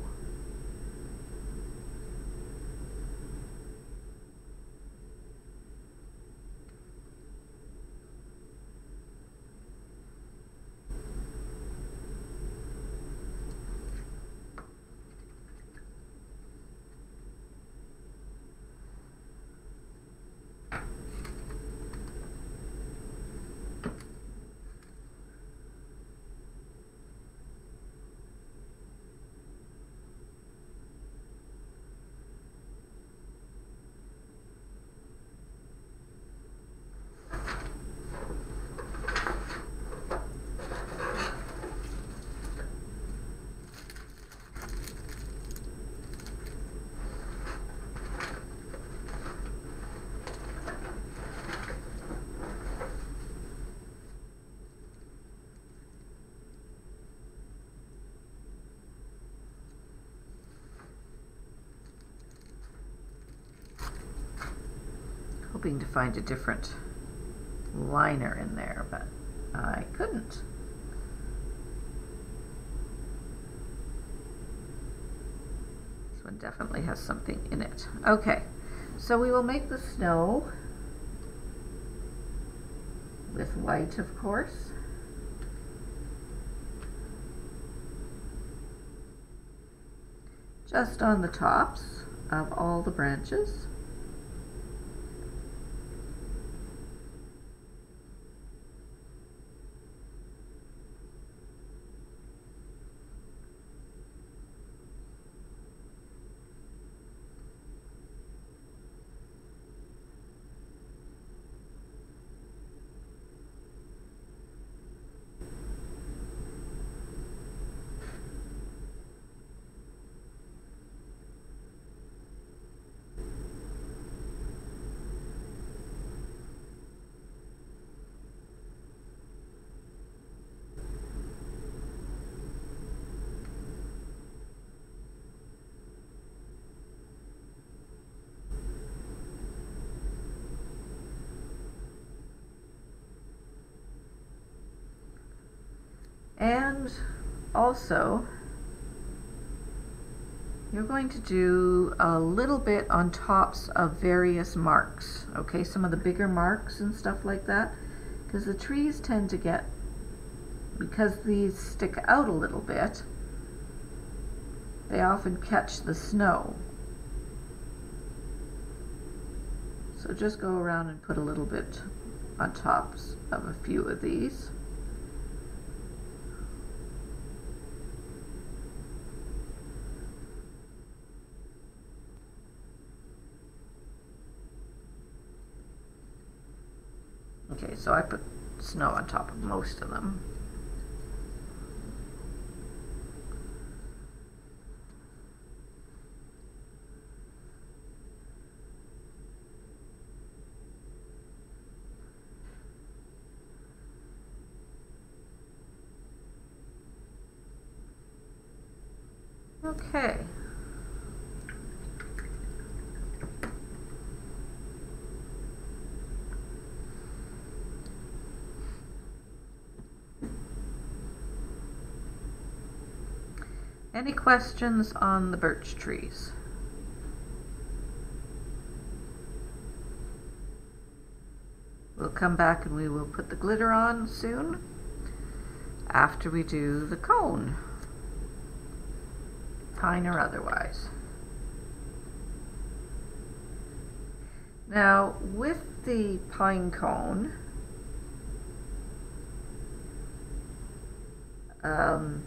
Hoping to find a different liner in there, but I couldn't. This one definitely has something in it. Okay, so we will make the snow with white, of course. Just on the tops of all the branches. And also, you're going to do a little bit on tops of various marks, okay? Some of the bigger marks and stuff like that, because the trees tend to get, because these stick out a little bit, they often catch the snow. So just go around and put a little bit on tops of a few of these. Okay, so I put snow on top of most of them. Okay. Any questions on the birch trees? We'll come back and we will put the glitter on soon after we do the cone, pine or otherwise. Now with the pine cone, um,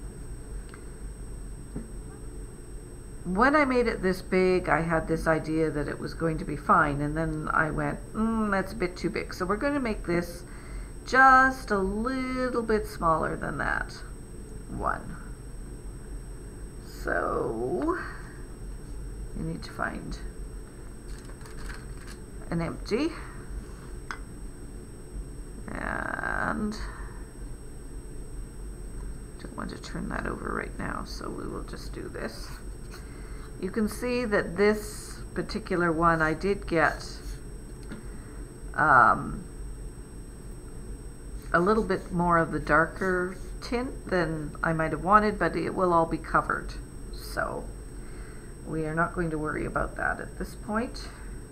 when I made it this big, I had this idea that it was going to be fine, and then I went, mm, that's a bit too big. So we're going to make this just a little bit smaller than that one. So you need to find an empty, and don't want to turn that over right now, so we will just do this. You can see that this particular one I did get um, a little bit more of the darker tint than I might have wanted, but it will all be covered, so we are not going to worry about that at this point.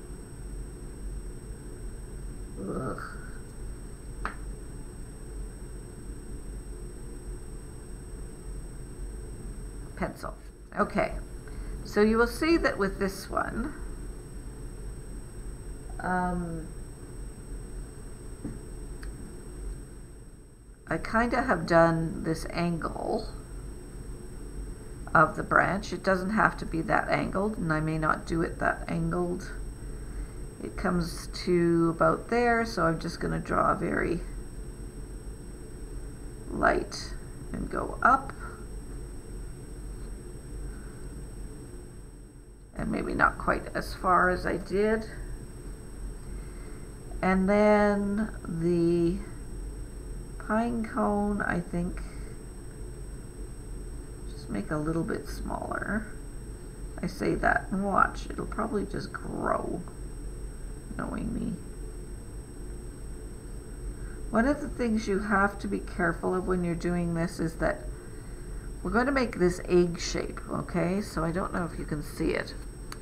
Ugh. Pencil. Okay. So you will see that with this one, um, I kind of have done this angle of the branch. It doesn't have to be that angled, and I may not do it that angled. It comes to about there, so I'm just going to draw a very light and go up. And maybe not quite as far as I did. And then the pine cone, I think, just make a little bit smaller. I say that and watch, it'll probably just grow, knowing me. One of the things you have to be careful of when you're doing this is that we're going to make this egg shape, okay? So I don't know if you can see it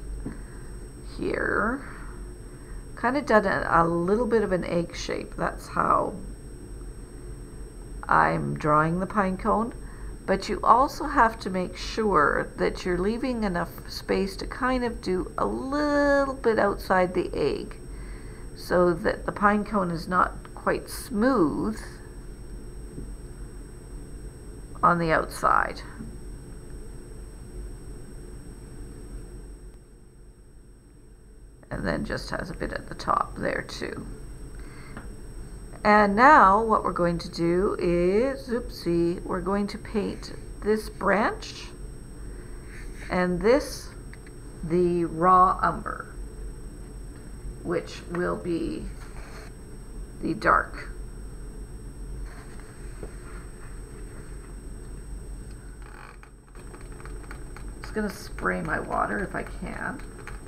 here. Kind of done a, a little bit of an egg shape. That's how I'm drawing the pine cone. But you also have to make sure that you're leaving enough space to kind of do a little bit outside the egg so that the pine cone is not quite smooth on the outside. And then just has a bit at the top there too. And now what we're going to do is, oopsie, we're going to paint this branch and this the raw umber, which will be the dark. Just going to spray my water if I can.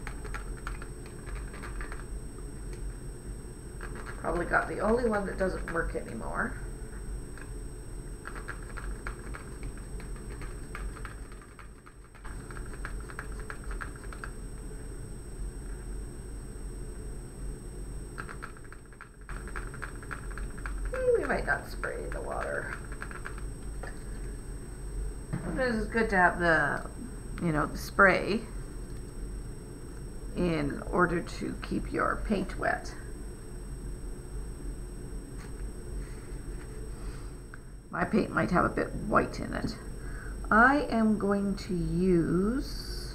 Probably got the only one that doesn't work anymore. We might not spray the water. Sometimes it's good to have the, you know, the spray in order to keep your paint wet. My paint might have a bit white in it. I am going to use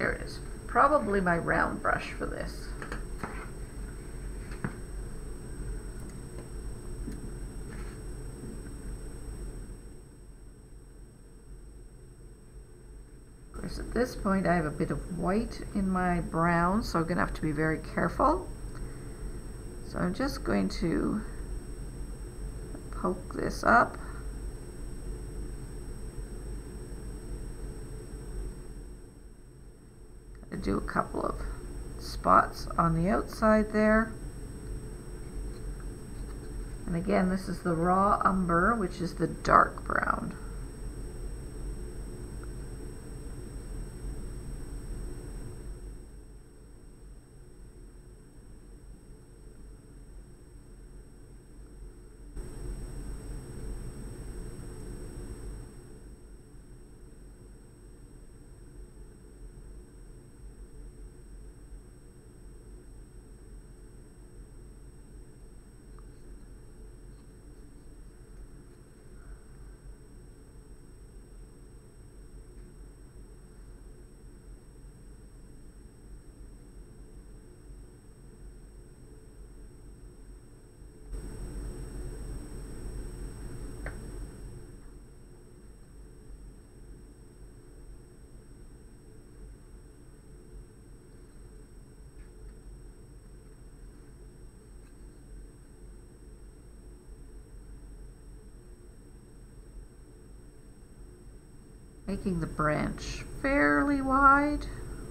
there it is. Probably my round brush for this. Of course, at this point I have a bit of white in my brown, so I'm going to have to be very careful. So I'm just going to poke this up. I do a couple of spots on the outside there. And again, this is the raw umber, which is the dark brown. Making the branch fairly wide.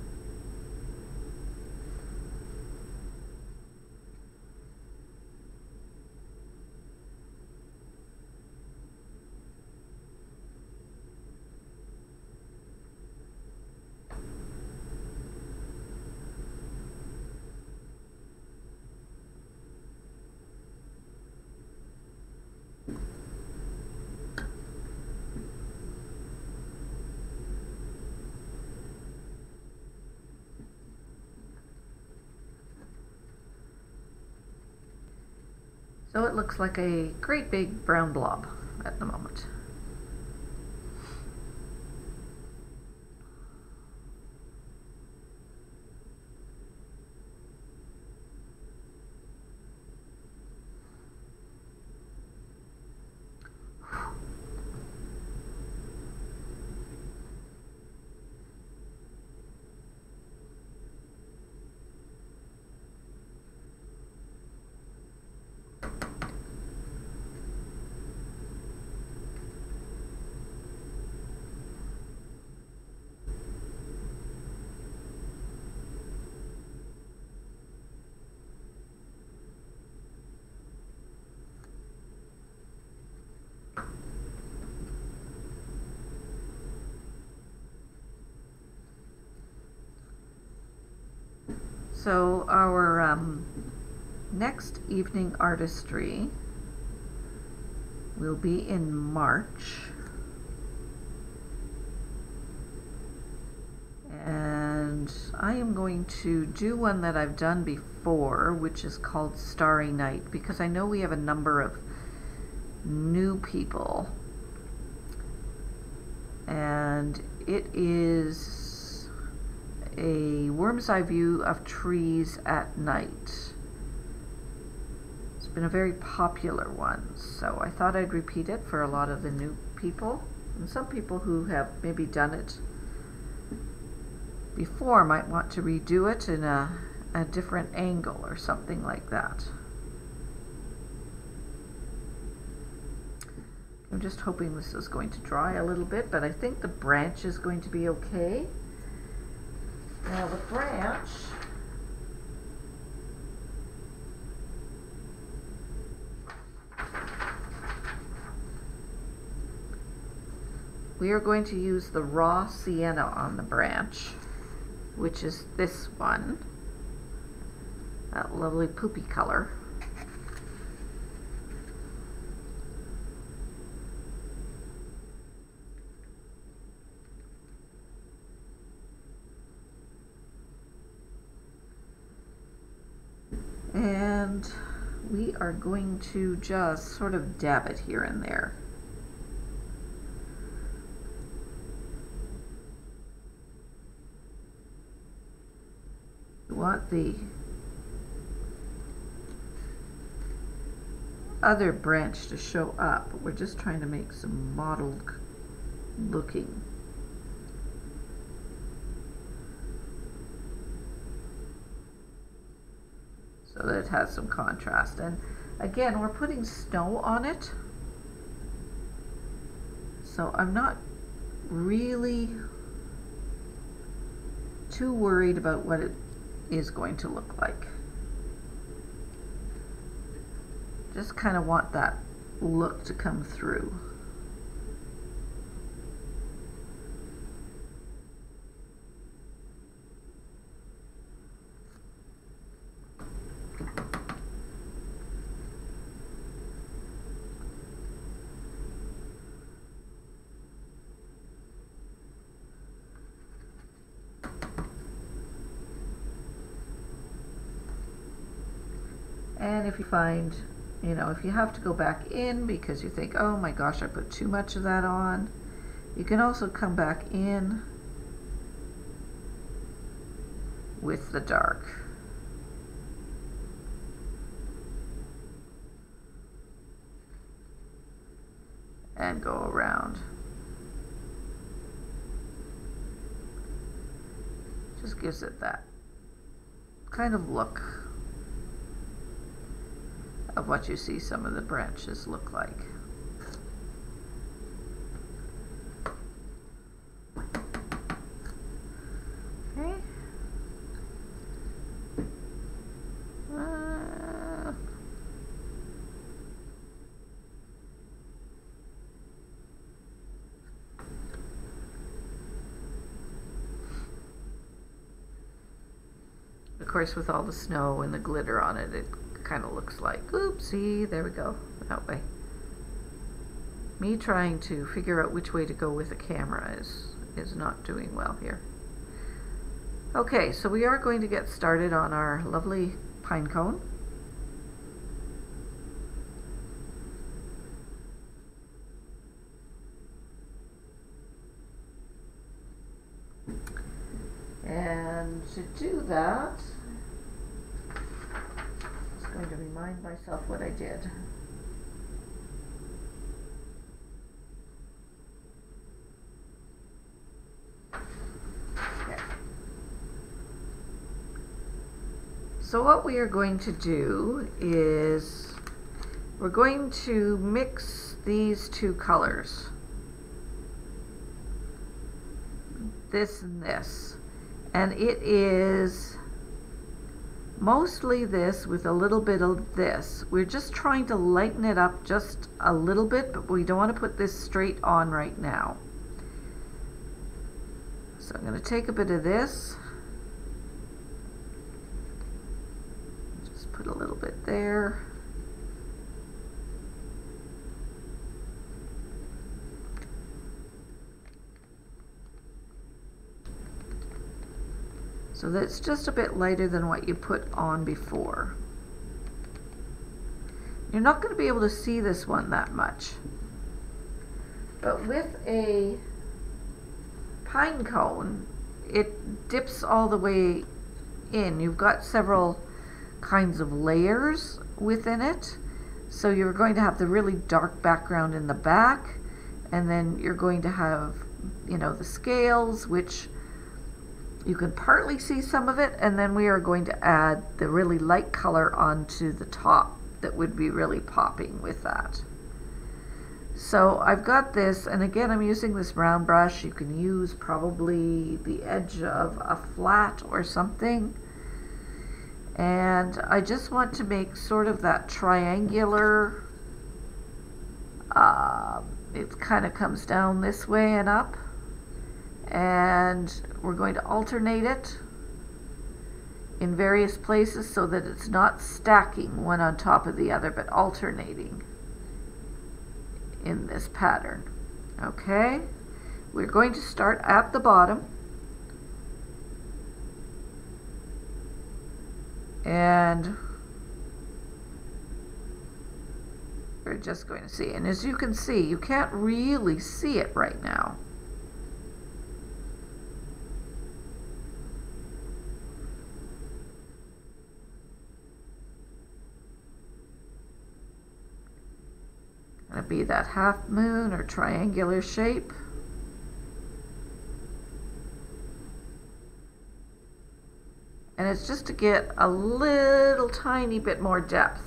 So it looks like a great big brown blob at the moment. So our um, next evening artistry will be in March, and I am going to do one that I've done before, which is called Starry Night, because I know we have a number of new people, and it is a worm's eye view of trees at night. It's been a very popular one, so I thought I'd repeat it for a lot of the new people, and some people who have maybe done it before might want to redo it in a, a different angle or something like that. I'm just hoping this is going to dry a little bit, but I think the branch is going to be okay. Now the branch, we are going to use the raw sienna on the branch, which is this one, that lovely poopy color. And we are going to just sort of dab it here and there. want the other branch to show up, but we're just trying to make some mottled looking. So that it has some contrast. And again, we're putting snow on it, so I'm not really too worried about what it is going to look like. Just kind of want that look to come through. And if you find, you know, if you have to go back in because you think, oh my gosh, I put too much of that on, you can also come back in with the dark. And go around. Just gives it that kind of look of what you see some of the branches look like. Okay. Uh, of course, with all the snow and the glitter on it, it kind of looks like, oopsie, there we go, that way. Me trying to figure out which way to go with the camera is, is not doing well here. Okay, so we are going to get started on our lovely pine cone. And to do that, I'm going to remind myself what I did. Okay. So what we are going to do is we're going to mix these two colors, this and this, and it is mostly this with a little bit of this. We're just trying to lighten it up just a little bit, but we don't want to put this straight on right now. So I'm going to take a bit of this, just put a little bit there. So that's just a bit lighter than what you put on before. You're not going to be able to see this one that much. But with a pine cone, it dips all the way in. You've got several kinds of layers within it. So you're going to have the really dark background in the back, and then you're going to have, you know, the scales, which you can partly see some of it, and then we are going to add the really light color onto the top that would be really popping with that. So I've got this, and again I'm using this round brush. You can use probably the edge of a flat or something, and I just want to make sort of that triangular, uh, it kind of comes down this way and up, and we're going to alternate it in various places so that it's not stacking one on top of the other, but alternating in this pattern. Okay, we're going to start at the bottom, and we're just going to see, and as you can see, you can't really see it right now. be that half moon or triangular shape. And it's just to get a little tiny bit more depth.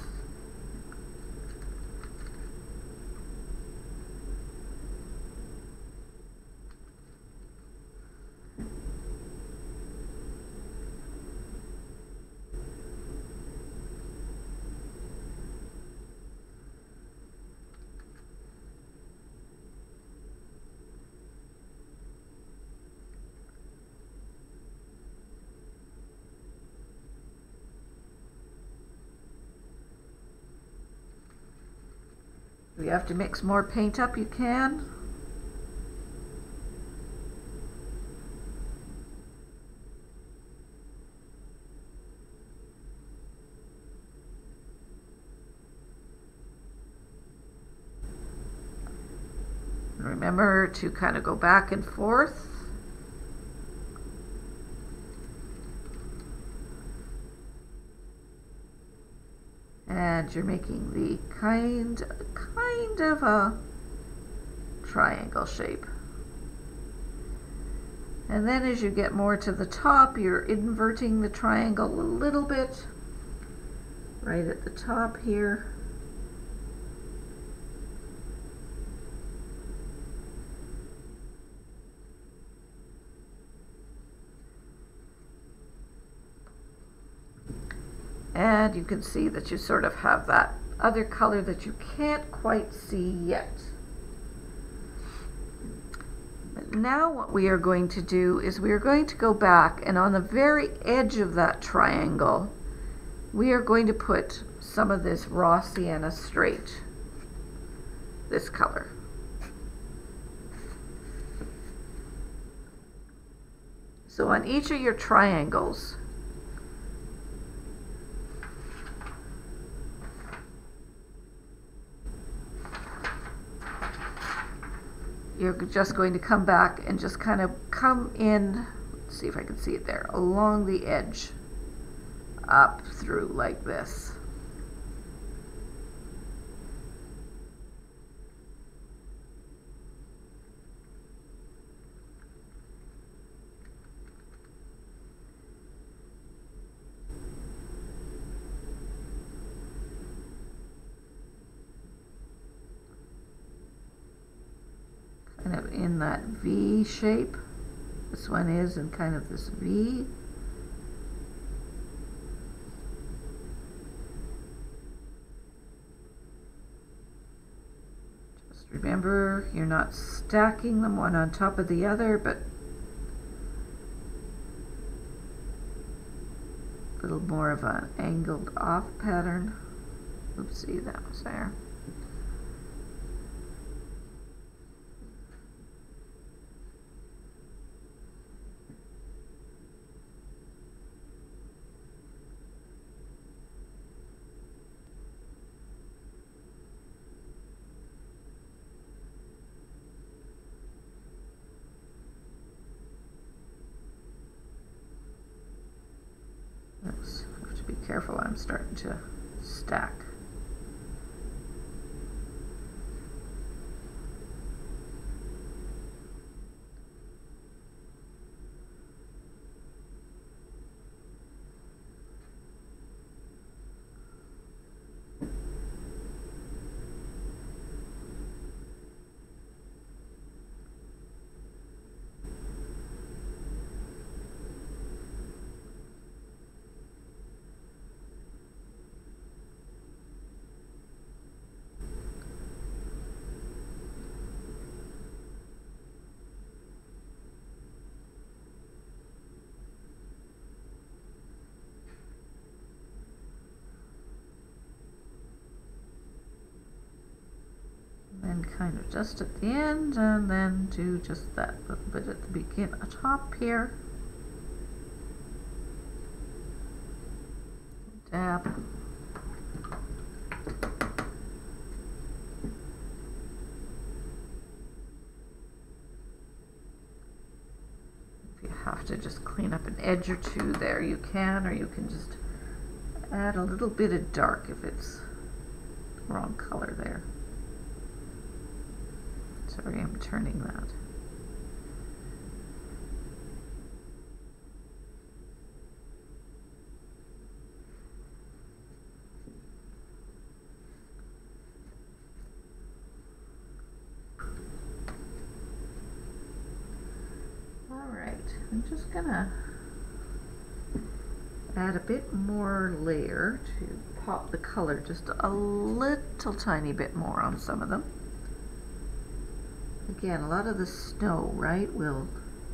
If you have to mix more paint up, you can. Remember to kind of go back and forth. And you're making the kind, kind of a triangle shape. And then as you get more to the top, you're inverting the triangle a little bit, right at the top here. And you can see that you sort of have that other color that you can't quite see yet. But now what we are going to do is we are going to go back, and on the very edge of that triangle, we are going to put some of this raw sienna straight, this color. So on each of your triangles, you're just going to come back and just kind of come in, let's see if I can see it there, along the edge, up through like this. Kind of in that V shape. This one is in kind of this V. Just remember, you're not stacking them one on top of the other, but a little more of an angled off pattern. Oopsie, that was there. Oops, I have to be careful, I'm starting to stack. And kind of just at the end, and then do just that little bit at the beginning, top here. Dab. If you have to just clean up an edge or two there, you can, or you can just add a little bit of dark if it's the wrong color there. Sorry, I'm turning that. I'm just gonna add a bit more layer to pop the color just a little tiny bit more on some of them. Again, a lot of the snow, right, will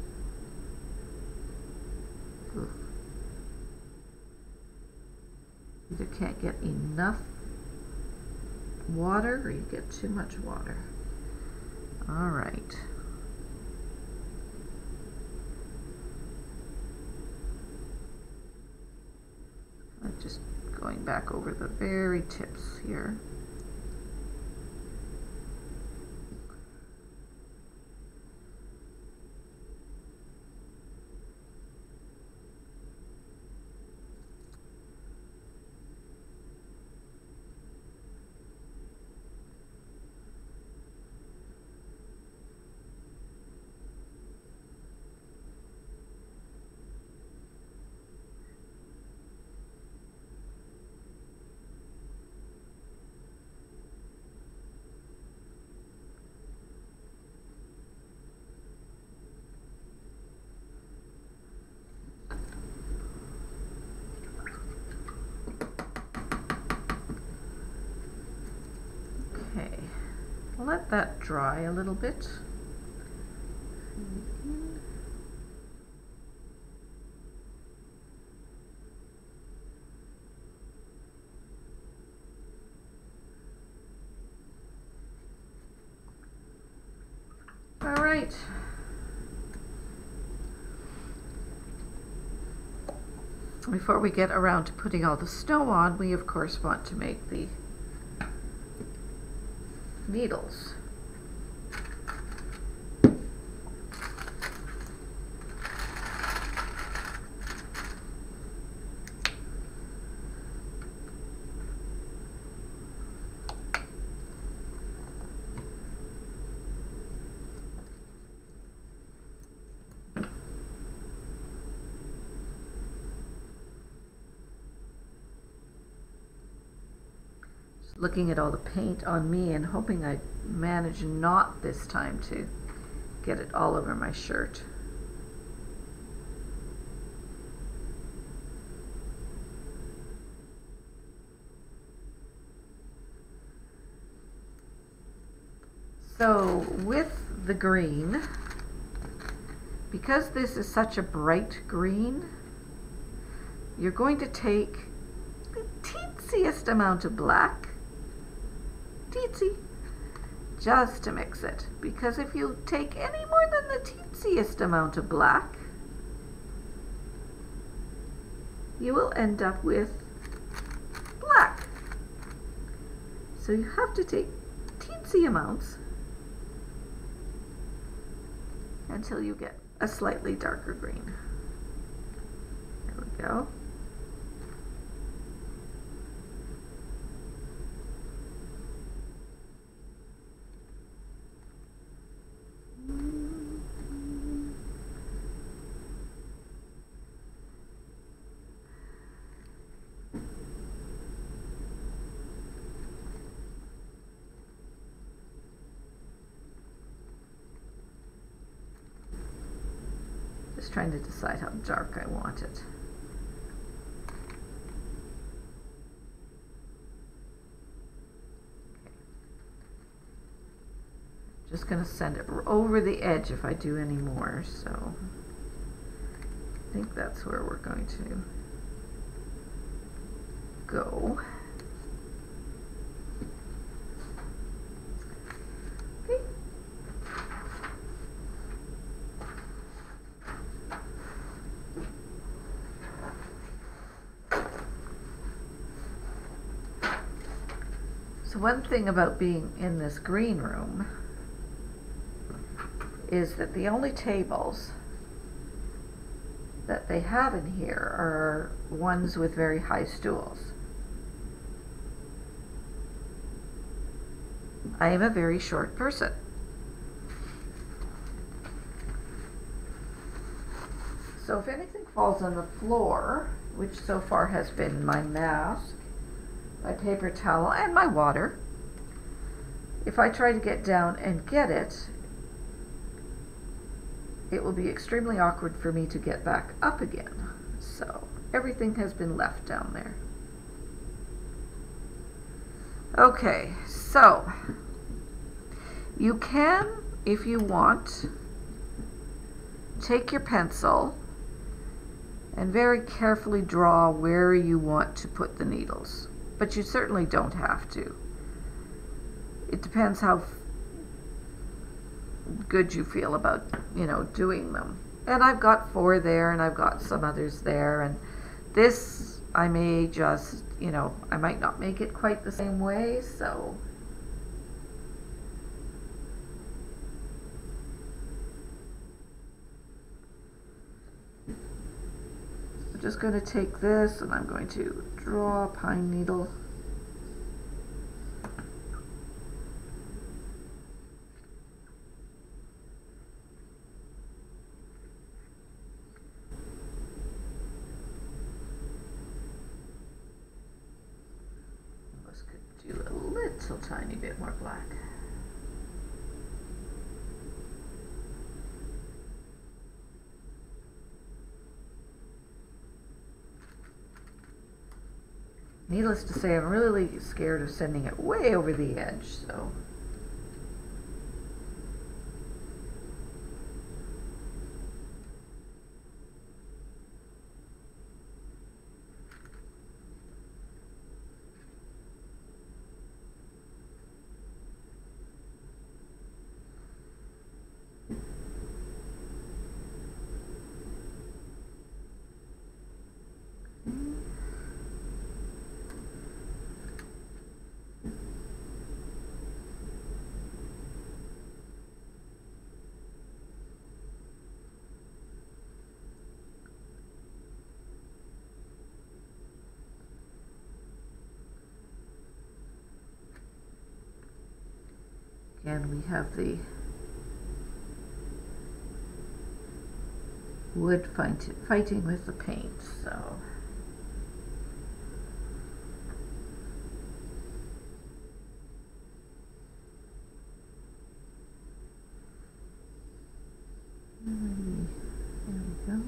oof, either can't get enough water or you get too much water. All right. Just going back over the very tips here. Let that dry a little bit. All right. Before we get around to putting all the snow on, we of course want to make the needles. Looking at all the paint on me and hoping I manage not this time to get it all over my shirt. So with the green, because this is such a bright green, you're going to take the teensiest amount of black, teensy, just to mix it, because if you take any more than the teensiest amount of black, you will end up with black. So you have to take teensy amounts until you get a slightly darker green. There we go. Just trying to decide how dark I want it. Okay. Just going to send it over the edge if I do any more, so I think that's where we're going to go. So one thing about being in this green room is that the only tables that they have in here are ones with very high stools. I am a very short person, So if anything falls on the floor, which so far has been my mask, my paper towel, and my water, if I try to get down and get it, it will be extremely awkward for me to get back up again. So everything has been left down there. Okay, so you can, if you want, take your pencil and very carefully draw where you want to put the needles, but you certainly don't have to. It depends how good you feel about, you know, doing them. And I've got four there, and I've got some others there, and this I may just, you know, I might not make it quite the same way, so I'm just going to take this and I'm going to draw a pine needle. Let's do a little tiny bit more black. Needless to say, I'm really scared of sending it way over the edge, so. And we have the wood fight, fighting with the paint, so. There we go.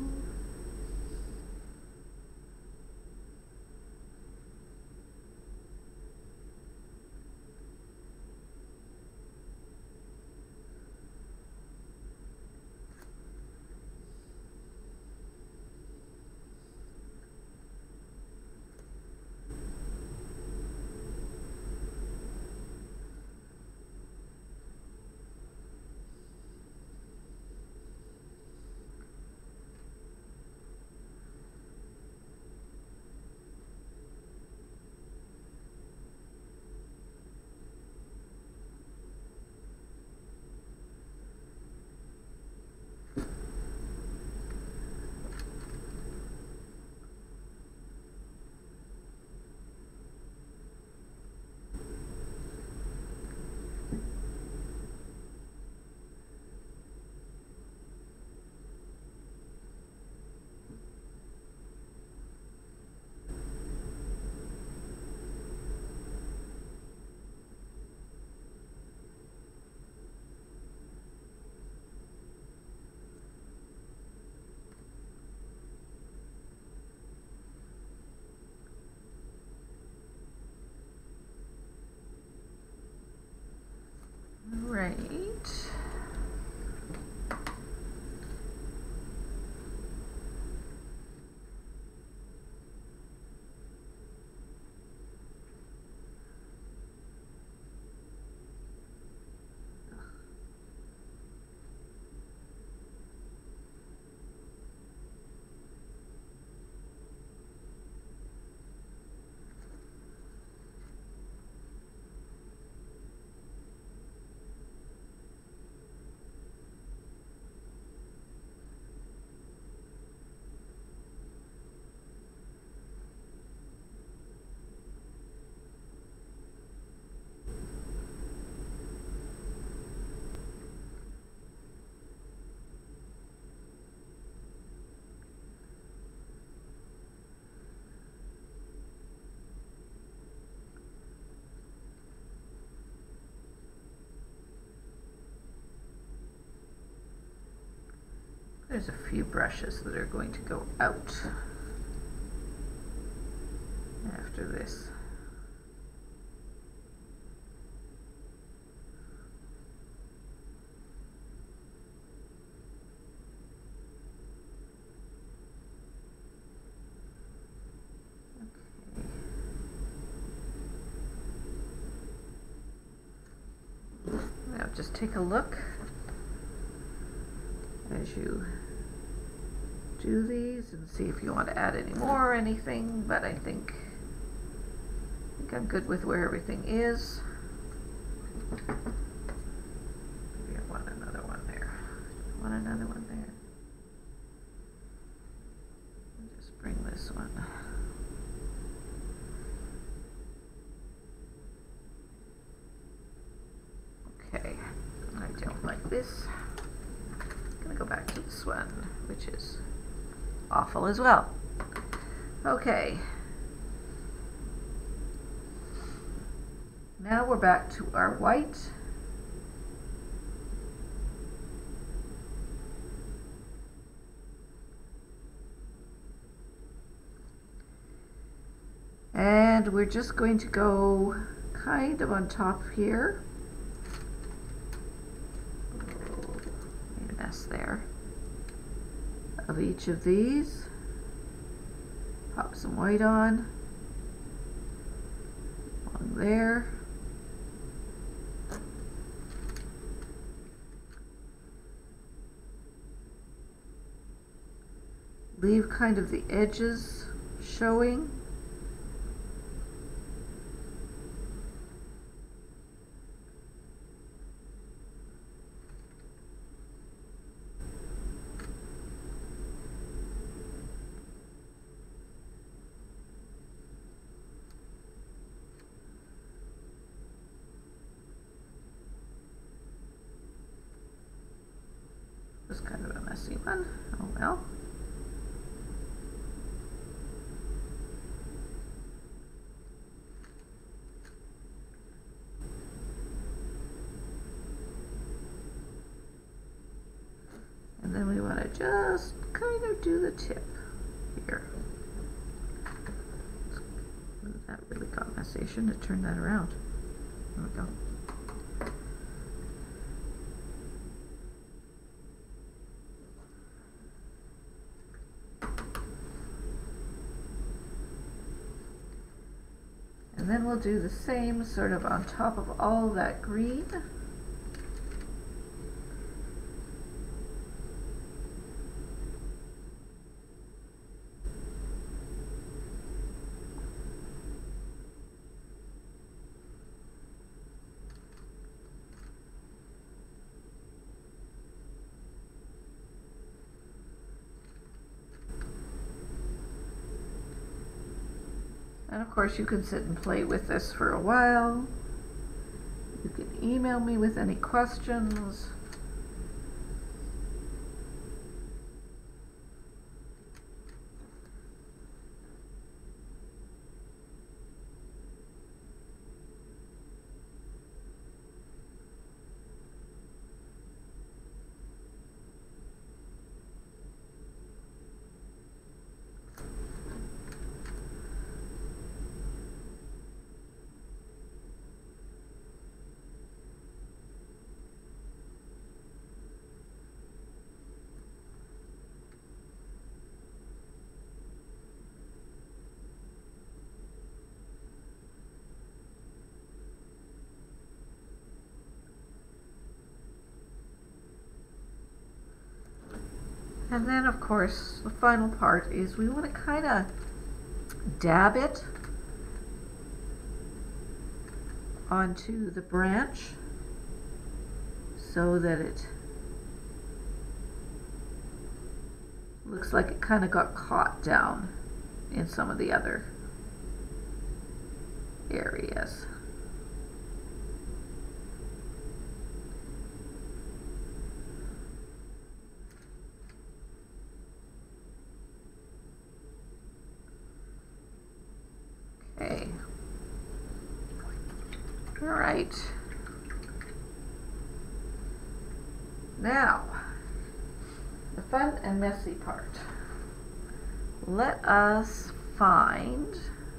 Right. there's a few brushes that are going to go out after this. Now just take a look as you do these and see if you want to add any more or anything, but I think, I think I'm good with where everything is. Maybe I want another one there. I want another one there. I'll just bring this one. Okay, I don't like this. I'm gonna go back to this one, which is awful as well. Okay. Now we're back to our white. And we're just going to go kind of on top here. There of each of these. Pop some white on along there. Leave kind of the edges showing. Was kind of a messy one. Oh well. And then we want to just kind of do the tip here. That really got messy. I shouldn't have turned that around. There we go. And then we'll do the same sort of on top of all that green. And of course you can sit and play with this for a while. You can email me with any questions. And then, of course, the final part is we want to kind of dab it onto the branch so that it looks like it kind of got caught down in some of the other areas. Okay. All right. Now, the fun and messy part. Let us find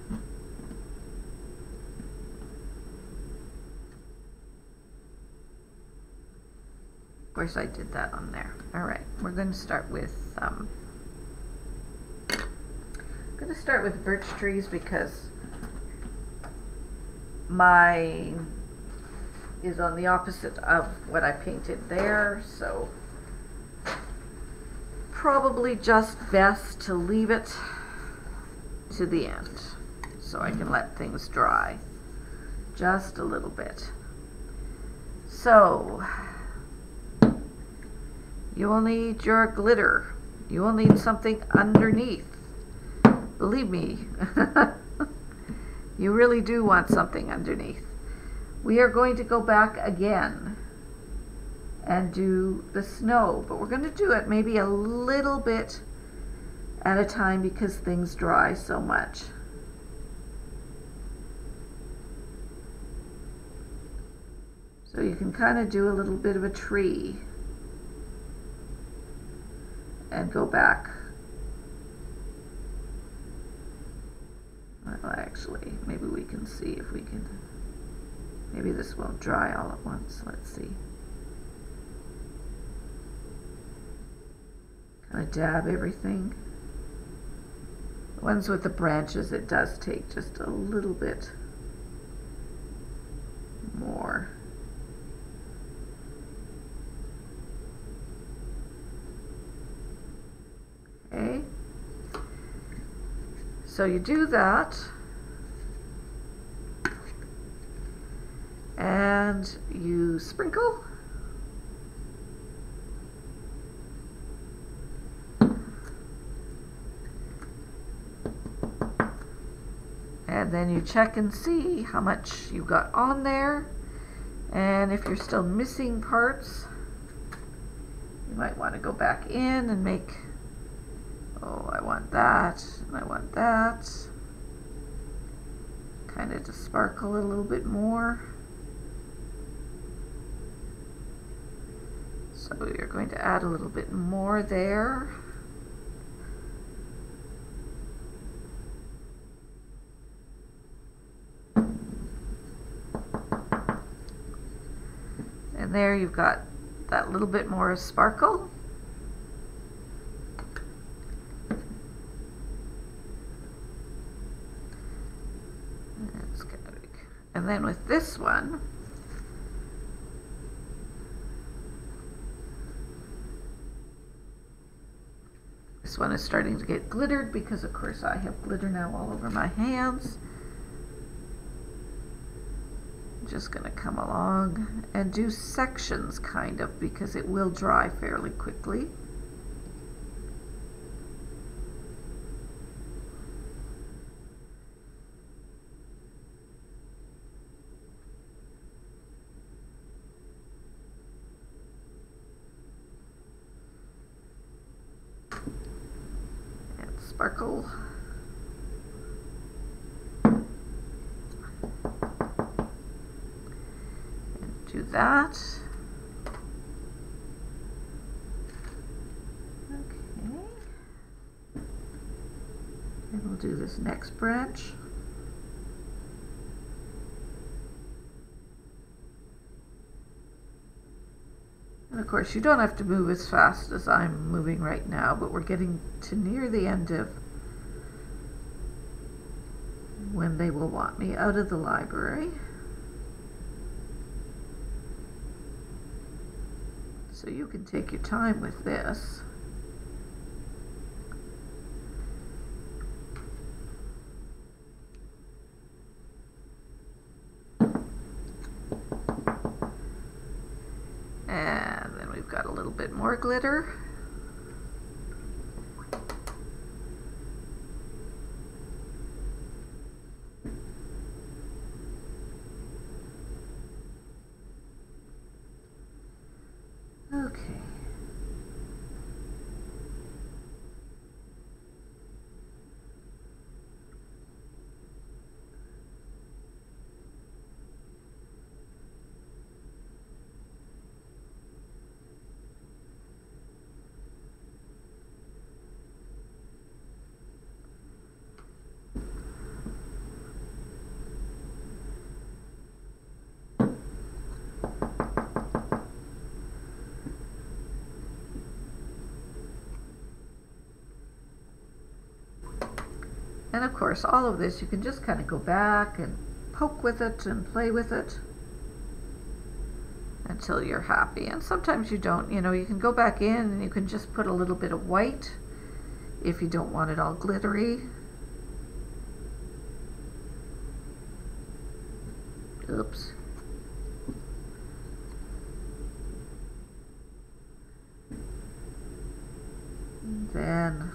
of course I did that on there. Alright, we're going to start with um, I'm going to start with birch trees because my is on the opposite of what I painted there, so probably just best to leave it to the end so I can let things dry just a little bit. So you will need your glitter. You will need something underneath. Believe me, you really do want something underneath. We are going to go back again and do the snow, but we're going to do it maybe a little bit at a time because things dry so much. So you can kind of do a little bit of a tree and go back. Well, actually, maybe we can see if we can. Maybe this won't dry all at once. Let's see. Kind of dab everything. The ones with the branches, it does take just a little bit more. Okay. So you do that. And you sprinkle. And then you check and see how much you got on there. And if you're still missing parts, you might want to go back in and make, oh, I want that, and I want that. Kind of to sparkle a little bit more. So you're going to add a little bit more there. And there you've got that little bit more sparkle. That's good. And then with this one, this one is starting to get glittered because of course I have glitter now all over my hands. I'm just going to come along and do sections kind of because it will dry fairly quickly. Sparkle. And do that. Okay. And we'll do this next branch. And of course, you don't have to move as fast as I'm moving right now, but we're getting to near the end of when they will want me out of the library. So you can take your time with this. And then we've got a little bit more glitter. Okay. And of course, all of this, you can just kind of go back and poke with it and play with it until you're happy. And sometimes you don't, you know, you can go back in and you can just put a little bit of white if you don't want it all glittery. Oops. And then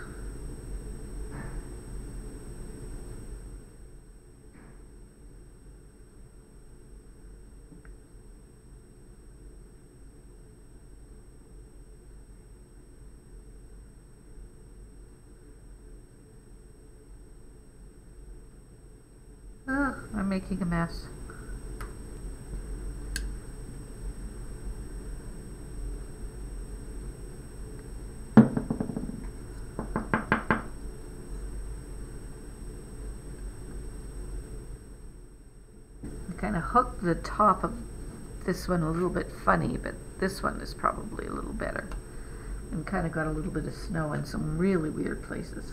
oh, I'm making a mess. Kind of hook the top of this one a little bit funny, but this one is probably a little better. And kind of got a little bit of snow in some really weird places.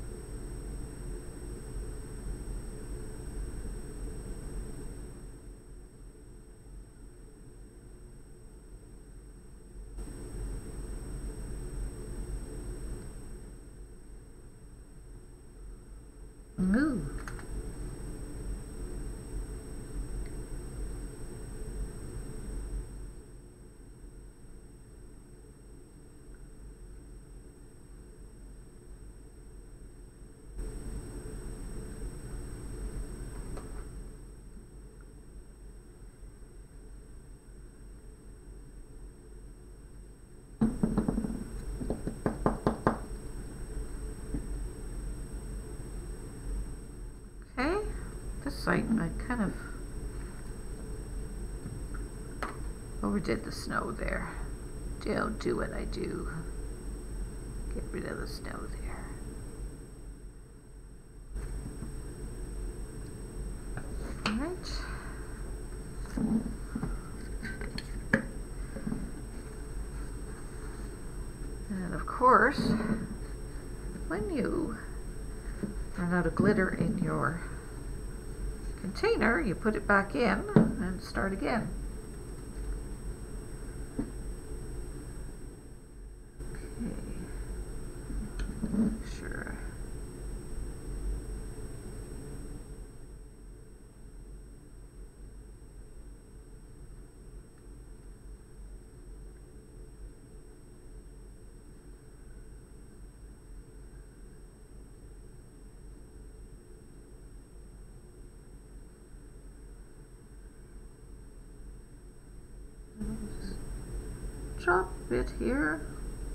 Ooh. Okay, this site I kind of overdid the snow there. Don't do what I do. Get rid of the snow there. Alright. And of course, when you run out of glitter in your container, you put it back in and start again. Okay. Make sure. Drop it here,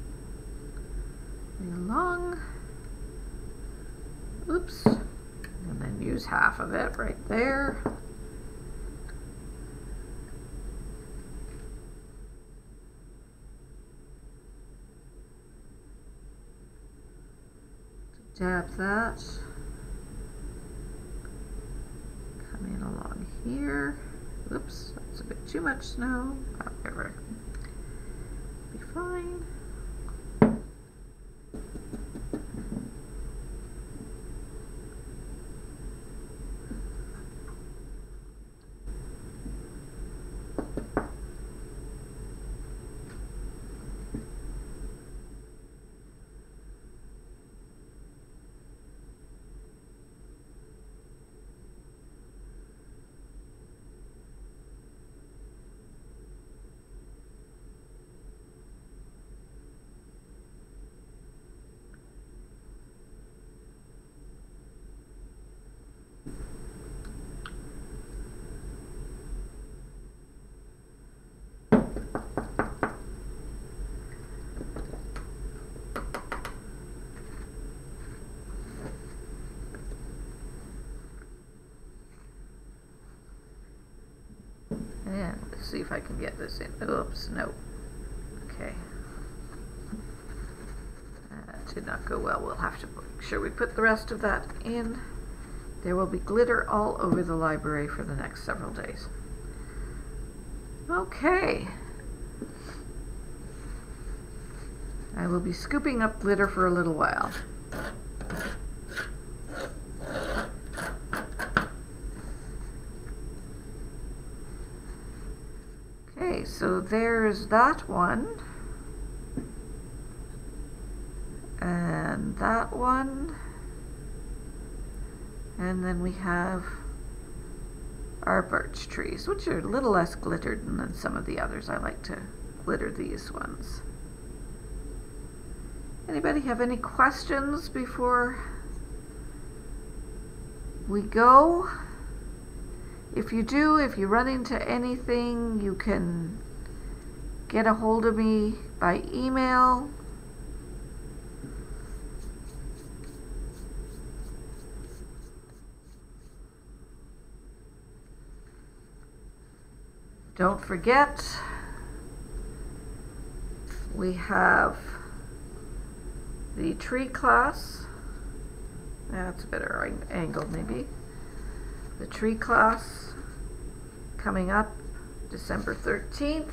along, oops, and then use half of it right there. Dab that, come in along here, oops, that's a bit too much snow, however. Fine. And let's see if I can get this in. Oops, no. Okay. That did not go well. We'll have to make sure we put the rest of that in. There will be glitter all over the library for the next several days. Okay. I will be scooping up glitter for a little while. so there's that one. And that one. And then we have our birch trees, which are a little less glittered than some of the others. I like to glitter these ones. Anybody have any questions before we go? If you do, if you run into anything, you can get a hold of me by email. Don't forget, we have the tree class. That's a better angle maybe. The tree class coming up December thirteenth.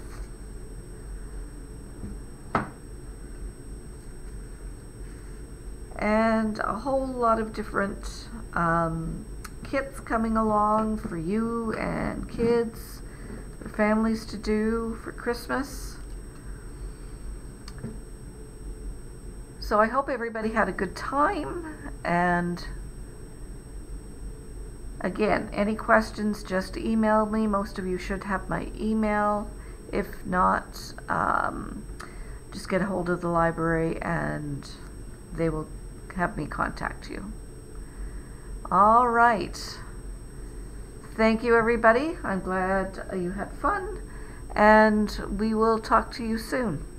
And a whole lot of different um, kits coming along for you and kids, for families to do for Christmas. So I hope everybody had a good time, and again, any questions, just email me. Most of you should have my email. If not, um, just get a hold of the library and they will have me contact you. All right. Thank you, everybody. I'm glad you had fun, and we will talk to you soon.